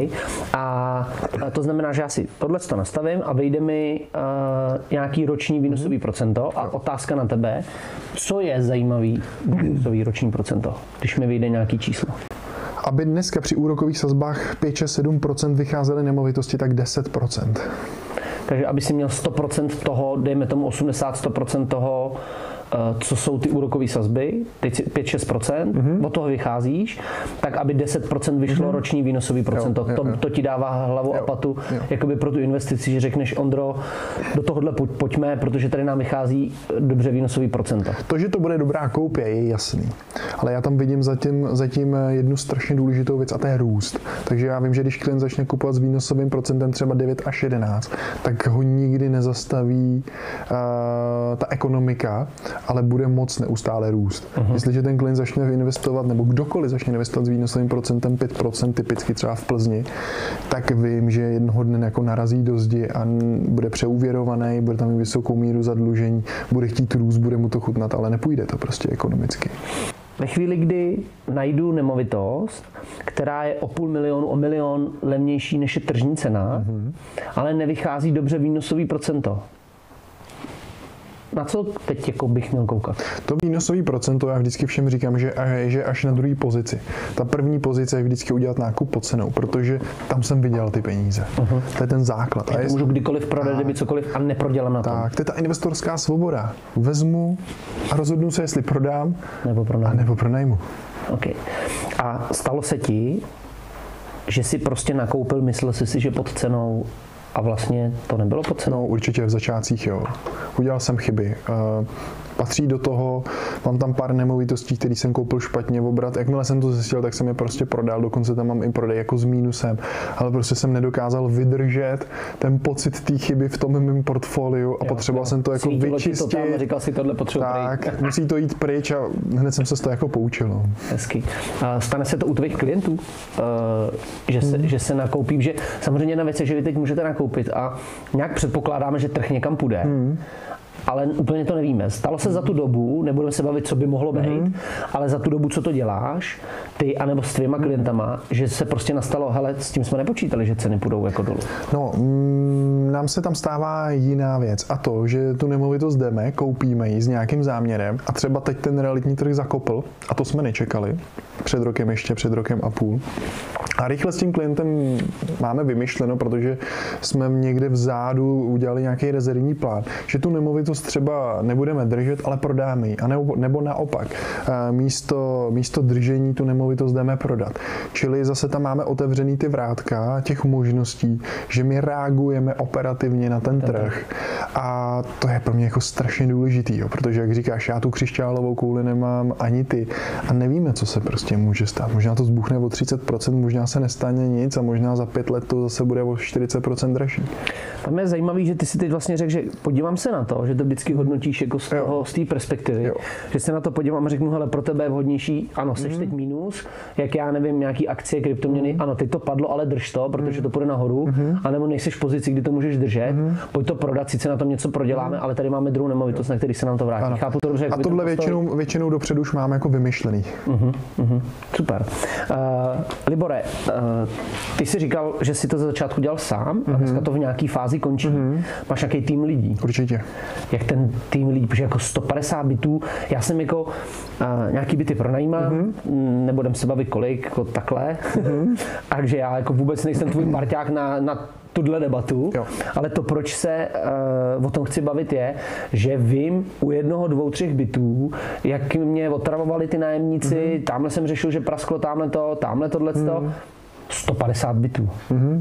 [SPEAKER 1] A to znamená, že já si tohle to nastavím a vyjde mi uh, nějaký roční výnosový mm-hmm. procento a otázka na tebe, co je zajímavý výnosový roční procento, když mi vyjde nějaký číslo?
[SPEAKER 2] Aby dneska při úrokových sazbách pět, šest, sedm procent vycházely nemovitosti, tak deset procent.
[SPEAKER 1] Takže aby si měl sto procent toho, dejme tomu osmdesát sto procent toho, co jsou ty úrokové sazby, teď pět až šest procent, mm-hmm. od toho vycházíš, tak aby deset procent vyšlo mm-hmm. roční výnosový procento. Jo, jo, jo. To, to ti dává hlavu jo, a patu jo. jakoby pro tu investici, že řekneš, Ondro, do tohohle pojďme, protože tady nám vychází dobře výnosový procento.
[SPEAKER 2] To, že to bude dobrá koupě, je jasný. Ale já tam vidím zatím, zatím jednu strašně důležitou věc a to je růst. Takže já vím, že když klient začne kupovat s výnosovým procentem třeba devět až jedenáct, tak ho nikdy nezastaví uh, ta ekonomika, ale bude moc neustále růst. Uh-huh. Jestliže ten klient začne investovat, nebo kdokoliv začne investovat s výnosovým procentem pět procent, typicky třeba v Plzni, tak vím, že jednoho dne jako narazí do zdi a bude přeúvěrovaný, bude tam mít vysokou míru zadlužení, bude chtít růst, bude mu to chutnat, ale nepůjde to prostě ekonomicky.
[SPEAKER 1] Ve chvíli, kdy najdu nemovitost, která je o půl milionu, o milion levnější než je tržní cena, uh-huh. ale nevychází dobře výnosový procento, na co teď jako bych měl koukat? To
[SPEAKER 2] výnosový procento, já vždycky všem říkám, že, že až na druhé pozici. Ta první pozice je vždycky udělat nákup pod cenou, protože tam jsem vydělal ty peníze. Uh-huh. To je ten základ.
[SPEAKER 1] Já to můžu kdykoliv prodat, kdyby cokoliv a neprodělám na tom.
[SPEAKER 2] Tak, to je ta investorská svoboda. Vezmu a rozhodnu se, jestli prodám
[SPEAKER 1] nebo pronajmu.
[SPEAKER 2] A nebo pronajmu.
[SPEAKER 1] Okay. A stalo se ti, že si prostě nakoupil, myslel jsi si, že pod cenou, a vlastně to nebylo pod cenou?
[SPEAKER 2] No, určitě v začátcích, jo. Udělal jsem chyby. Uh, patří do toho, mám tam pár nemovitostí, které jsem koupil špatně v obrat. Jakmile jsem to zjistil, tak jsem je prostě prodal, dokonce tam mám i prodej jako s mínusem, ale prostě jsem nedokázal vydržet ten pocit té chyby v tom mém portfoliu a jo, potřeboval jo. jsem to jako
[SPEAKER 1] Svítilo
[SPEAKER 2] vyčistit.
[SPEAKER 1] To tam, říkal si, tohle potřebuji
[SPEAKER 2] tak,
[SPEAKER 1] pryč.
[SPEAKER 2] musí to jít pryč a hned jsem se z toho jako poučil.
[SPEAKER 1] Hezky. Stane se to u tvých klientů, že se, hmm. že se nakoupí, že samozřejmě jedna věc je, že vy teď můžete nakoupit a nějak předpokládáme, že trh někam půjde. Hmm. Ale úplně to nevíme. Stalo se za tu dobu, nebudeme se bavit, co by mohlo být, mm-hmm. ale za tu dobu, co to děláš, ty anebo s tvýma klientama, že se prostě nastalo, hele, s tím jsme nepočítali, že ceny půjdou jako dolů.
[SPEAKER 2] No, mm, nám se tam stává jiná věc a to, že tu nemovitost jdeme, koupíme ji s nějakým záměrem a třeba teď ten realitní trh zakopl a to jsme nečekali, před rokem ještě, před rokem a půl. A rychle s tím klientem máme vymyšleno, protože jsme někde vzadu udělali nějaký rezervní plán, že tu nemovitost třeba nebudeme držet, ale prodáme ji. A nebo, nebo naopak, místo, místo držení tu nemovitost jdeme prodat. Čili zase tam máme otevřený ty vrátka těch možností, že my reagujeme operativně na ten trh. A to je pro mě jako strašně důležitý, jo, protože jak říkáš, já tu křišťálovou kouli nemám ani ty a nevíme, co se prostě může stát. Možná to zbuchne o třicet procent, možná se nestane nic a možná za pět let to zase bude o čtyřicet procent dražší.
[SPEAKER 1] Tam je zajímavý, že ty si teď vlastně řekl, že podívám se na to, že to vždycky hodnotíš jako z toho, z té perspektivy, jo. že se na to podívám a řeknu, hele, pro tebe je vhodnější, ano, seš mm. teď mínus, jak já nevím, nějaký akcie, kryptoměny, mm. ano, teď to padlo, ale drž to, protože to půjde nahoru, mm. anebo nejseš v pozici, kdy to můžeš držet, mm. pojď to prodat, sice na tom něco proděláme, mm. ale tady máme druhou nemovitost, na který se nám to vrátí. Chápu to dobře,
[SPEAKER 2] a tohle většinou, většinou dopředu už máme jako vymyšlený.
[SPEAKER 1] Mm. Mm. Super. Uh, Libore, uh, ty jsi říkal, že jsi to za začátku dělal sám mm. a dneska to v nějaký fázi končí. Mm. Máš nějaký tým lidí?
[SPEAKER 2] Určitě.
[SPEAKER 1] Jak ten tým lidí, protože jako sto padesát bytů, já jsem jako uh, nějaký byty pronajímám, mm-hmm. nebudem se bavit kolik, jako takhle, mm-hmm. takže já jako vůbec nejsem tvůj parťák na, na tuhle debatu, jo. Ale to, proč se uh, o tom chci bavit, je, že vím u jednoho, dvou, třech bytů, jak mě otravovali ty nájemníci, mm-hmm. tamhle jsem řešil, že prasklo, tamhle to, tamhle tohleto, mm-hmm. sto padesát bytů. Mm-hmm.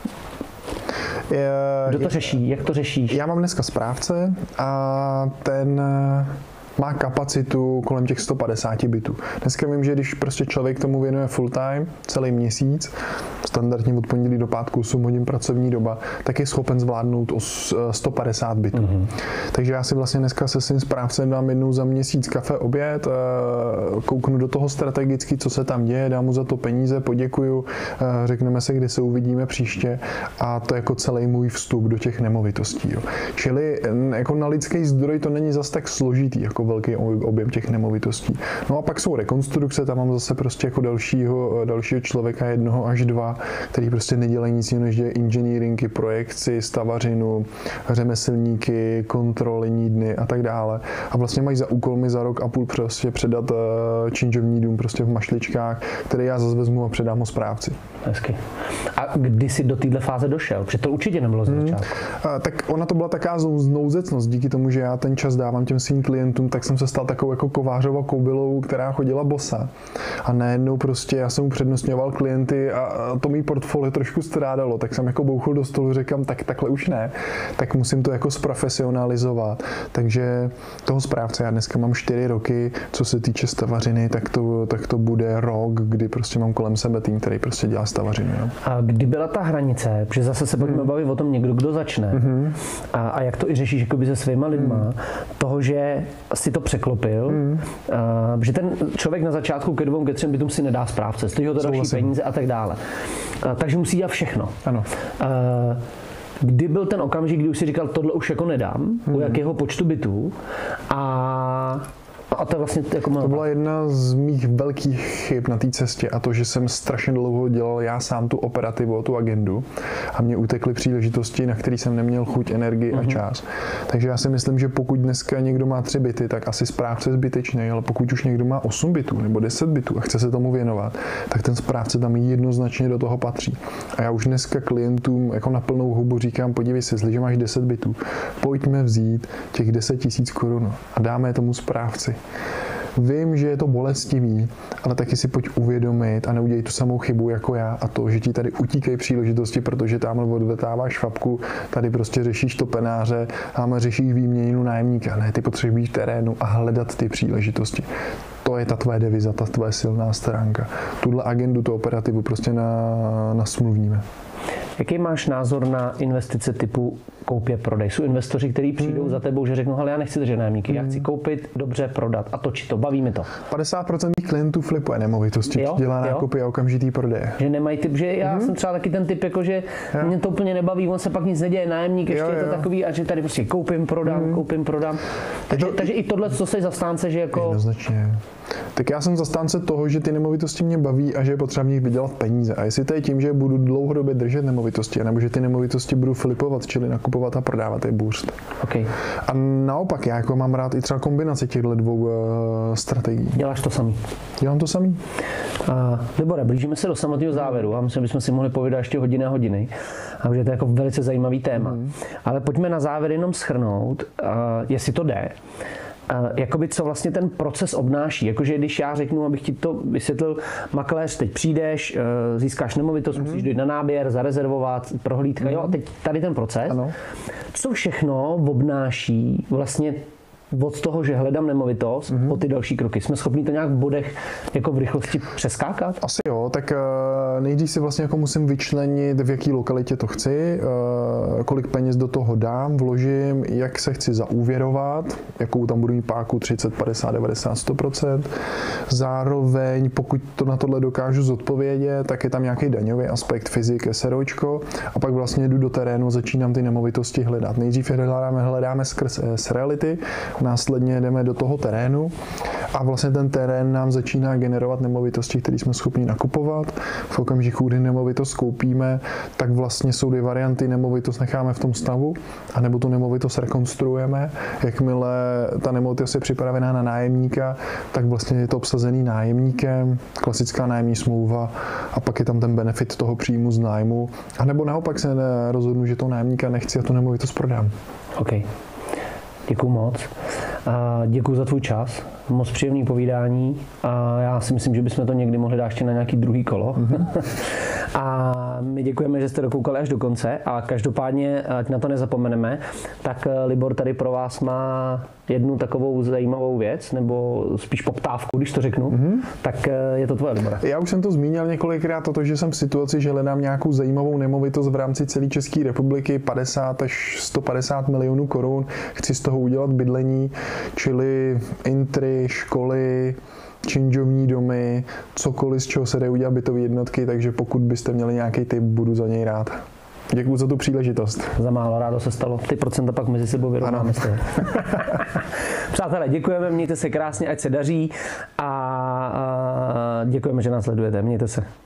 [SPEAKER 1] Je, Kdo to je, řeší? Jak to řešíš?
[SPEAKER 2] Já mám dneska správce a ten má kapacitu kolem těch sto padesáti bytů. Dneska vím, že když prostě člověk tomu věnuje full time, celý měsíc, standardně od pondělí do pátku osm hodin pracovní doba, tak je schopen zvládnout o sto padesát bytů. Mm-hmm. Takže já si vlastně dneska se svým správcem dám jednou za měsíc kafe, oběd, kouknu do toho strategicky, co se tam děje, dám mu za to peníze, poděkuju, řekneme se, kde se uvidíme příště a to je jako celý můj vstup do těch nemovitostí. Jo. Čili jako na lidský zdroj to není zas tak složitý, jako velký objem těch nemovitostí. No a pak jsou rekonstrukce, tam mám zase prostě jako dalšího, dalšího člověka, jednoho až dva, který prostě nedělají nic jiného, než dělají inženýrinky, projekci, stavařinu, řemeslníky, kontrolní dny a tak dále. A vlastně mají za úkol mi za rok a půl prostě předat činžovní dům prostě v mašličkách, který já zase vezmu a předám ho správci.
[SPEAKER 1] Hezky. A kdy jsi do téhle fáze došel? Protože to určitě nebylo z začátku.
[SPEAKER 2] Hmm. Tak ona to byla taková znouzecnost, díky tomu, že já ten čas dávám těm svým klientům, tak jsem se stal takovou jako Kovářova koubylou, která chodila bosa. A najednou prostě já jsem upřednostňoval klienty a to mý portfolio trošku strádalo, tak jsem jako bouchl do stolu, říkám, tak takhle už ne, tak musím to jako zprofesionalizovat. Takže toho správce já dneska mám čtyři roky, co se týče stavařiny, tak to, tak to bude rok, kdy prostě mám kolem sebe tým, který prostě dělá stavařinu. No.
[SPEAKER 1] A kdy byla ta hranice? Protože zase se pojďme hmm. bavit o tom někdo, kdo začne. Hmm. A, a jak to i řešíš jakoby se svýma lidma, hmm. toho, že si to překlopil, hmm. a, že ten člověk na začátku ke dvou, ke třem bytům si nedá správce, stojí ho to další peníze a tak dále. A, takže musí dělat všechno.
[SPEAKER 2] Ano.
[SPEAKER 1] A, kdy byl ten okamžik, kdy už si říkal, tohle už jako nedám, hmm. u jakého počtu bytů a A to, vlastně jako
[SPEAKER 2] to byla jedna z mých velkých chyb na té cestě a to, že jsem strašně dlouho dělal já sám tu operativu, tu agendu a mě utekly příležitosti, na který jsem neměl chuť, energii a čas. Takže já si myslím, že pokud dneska někdo má tři byty, tak asi správce je zbytečný, ale pokud už někdo má osm bytů nebo deset bytů a chce se tomu věnovat, tak ten správce tam jednoznačně do toho patří. A já už dneska klientům jako na plnou hubu říkám, podívej se, jestliže máš deset bytů, pojďme vzít těch deset tisíc korun a dáme je tomu správci. Vím, že je to bolestivý, ale taky si pojď uvědomit a neudělej tu samou chybu jako já a to, že ti tady utíkají příležitosti, protože tamhle odvetáváš švapku, tady prostě řešíš topenáře, tamhle řešíš výměnu nájemníka. Ne, ty potřebuješ být v terénu a hledat ty příležitosti. To je ta tvoje deviza, ta tvoje silná stránka. Tuhle agendu, tu operativu prostě na, nasmluvníme.
[SPEAKER 1] Jaký máš názor na investice typu koupě, prodej? Jsou investoři, kteří přijdou hmm. za tebou, že řeknou, hele, já nechci držet nájemníky, hmm. já chci koupit, dobře, prodat a točit to, baví mi to.
[SPEAKER 2] padesát procent klientů flipuje nemovitosti, jo, dělá nákupy a okamžitý prodeje.
[SPEAKER 1] Že nemají typ, že já hmm. jsem třeba taky ten typ, jako, že jo. mě to úplně nebaví, on se pak nic neděje, nájemník, ještě jo, jo. je to takový, a že tady prostě koupím, prodám, hmm. koupím, prodám. Takže, to, takže i tohle, co jsi zastánce, že jako...
[SPEAKER 2] Jednoznačně. Tak já jsem zastánce toho, že ty nemovitosti mě baví a že je potřeba v nich vydělat peníze. A jestli to je tím, že budu dlouhodobě držet nemovitosti, nebo že ty nemovitosti budu flipovat, čili nakupovat a prodávat, je bůřt.
[SPEAKER 1] Okay.
[SPEAKER 2] A naopak, já jako mám rád i třeba kombinaci těchto dvou uh, strategií.
[SPEAKER 1] Děláš to samý?
[SPEAKER 2] Dělám to samý.
[SPEAKER 1] Uh, Libore, blížíme se do samotného závěru a myslím, že bychom si mohli povídat ještě hodiny a hodiny. A už je to jako velice zajímavý téma. Mm. Ale pojďme na závěr jenom shrnout, uh, jestli to jde. Uh, jakoby co vlastně ten proces obnáší. Jakože když já řeknu, abych ti to vysvětlil, makléř, teď přijdeš, uh, získáš nemovitost, mm-hmm. musíš dojít na náběr, zarezervovat, prohlídka, mm-hmm. jo, teď tady ten proces. Ano. Co všechno obnáší vlastně od toho, že hledám nemovitost, mm-hmm. po ty další kroky. Jsme schopni to nějak v bodech jako v rychlosti přeskákat?
[SPEAKER 2] Asi jo, tak nejdřív si vlastně jako musím vyčlenit, v jaký lokalitě to chci, kolik peněz do toho dám, vložím, jak se chci zaúvěrovat, jakou tam budu mít páku třicet, padesát, devadesát, sto procent. Zároveň, pokud to na tohle dokážu zodpovědět, tak je tam nějaký daňový aspekt, fyzik, SROčko a pak vlastně jdu do terénu, začínám ty nemovitosti hledat. Nejdřív je hledáme, hledáme skrz S Reality, následně jdeme do toho terénu a vlastně ten terén nám začíná generovat nemovitosti, které jsme schopni nakupovat. V okamžiku, kdy nemovitost koupíme, tak vlastně jsou dvě varianty, nemovitost necháme v tom stavu, anebo tu nemovitost rekonstruujeme. Jakmile ta nemovitost je připravená na nájemníka, tak vlastně je to obsazený nájemníkem, klasická nájemní smlouva a pak je tam ten benefit toho příjmu z nájmu. A nebo naopak se rozhodnu, že toho nájemníka nechci a tu nemovitost prodám.
[SPEAKER 1] OK. Děkuju moc. Děkuju za tvůj čas. Moc příjemný povídání. A já si myslím, že bychom to někdy mohli dát ještě na nějaký druhý kolo. Mm-hmm. A my děkujeme, že jste dokoukali až do konce. A každopádně, ať na to nezapomeneme, tak Libor tady pro vás má jednu takovou zajímavou věc, nebo spíš poptávku, když to řeknu. Mm-hmm. Tak je to tvoje, Libor.
[SPEAKER 2] Já už jsem to zmínil několikrát, to, že jsem v situaci, že hledám nějakou zajímavou nemovitost v rámci celé České republiky, padesát až sto padesát milionů korun. Chci z toho udělat bydlení, čili intry, školy, činžovní domy, cokoliv, z čeho se dají udělat bytové jednotky, takže pokud byste měli nějaký tip, budu za něj rád. Děkuji za tu příležitost.
[SPEAKER 1] Za málo rádo se stalo. Ty procenta pak mezi sebou vyrovnáme. Přátelé, děkujeme, mějte se krásně, ať se daří a děkujeme, že nás sledujete. Mějte se.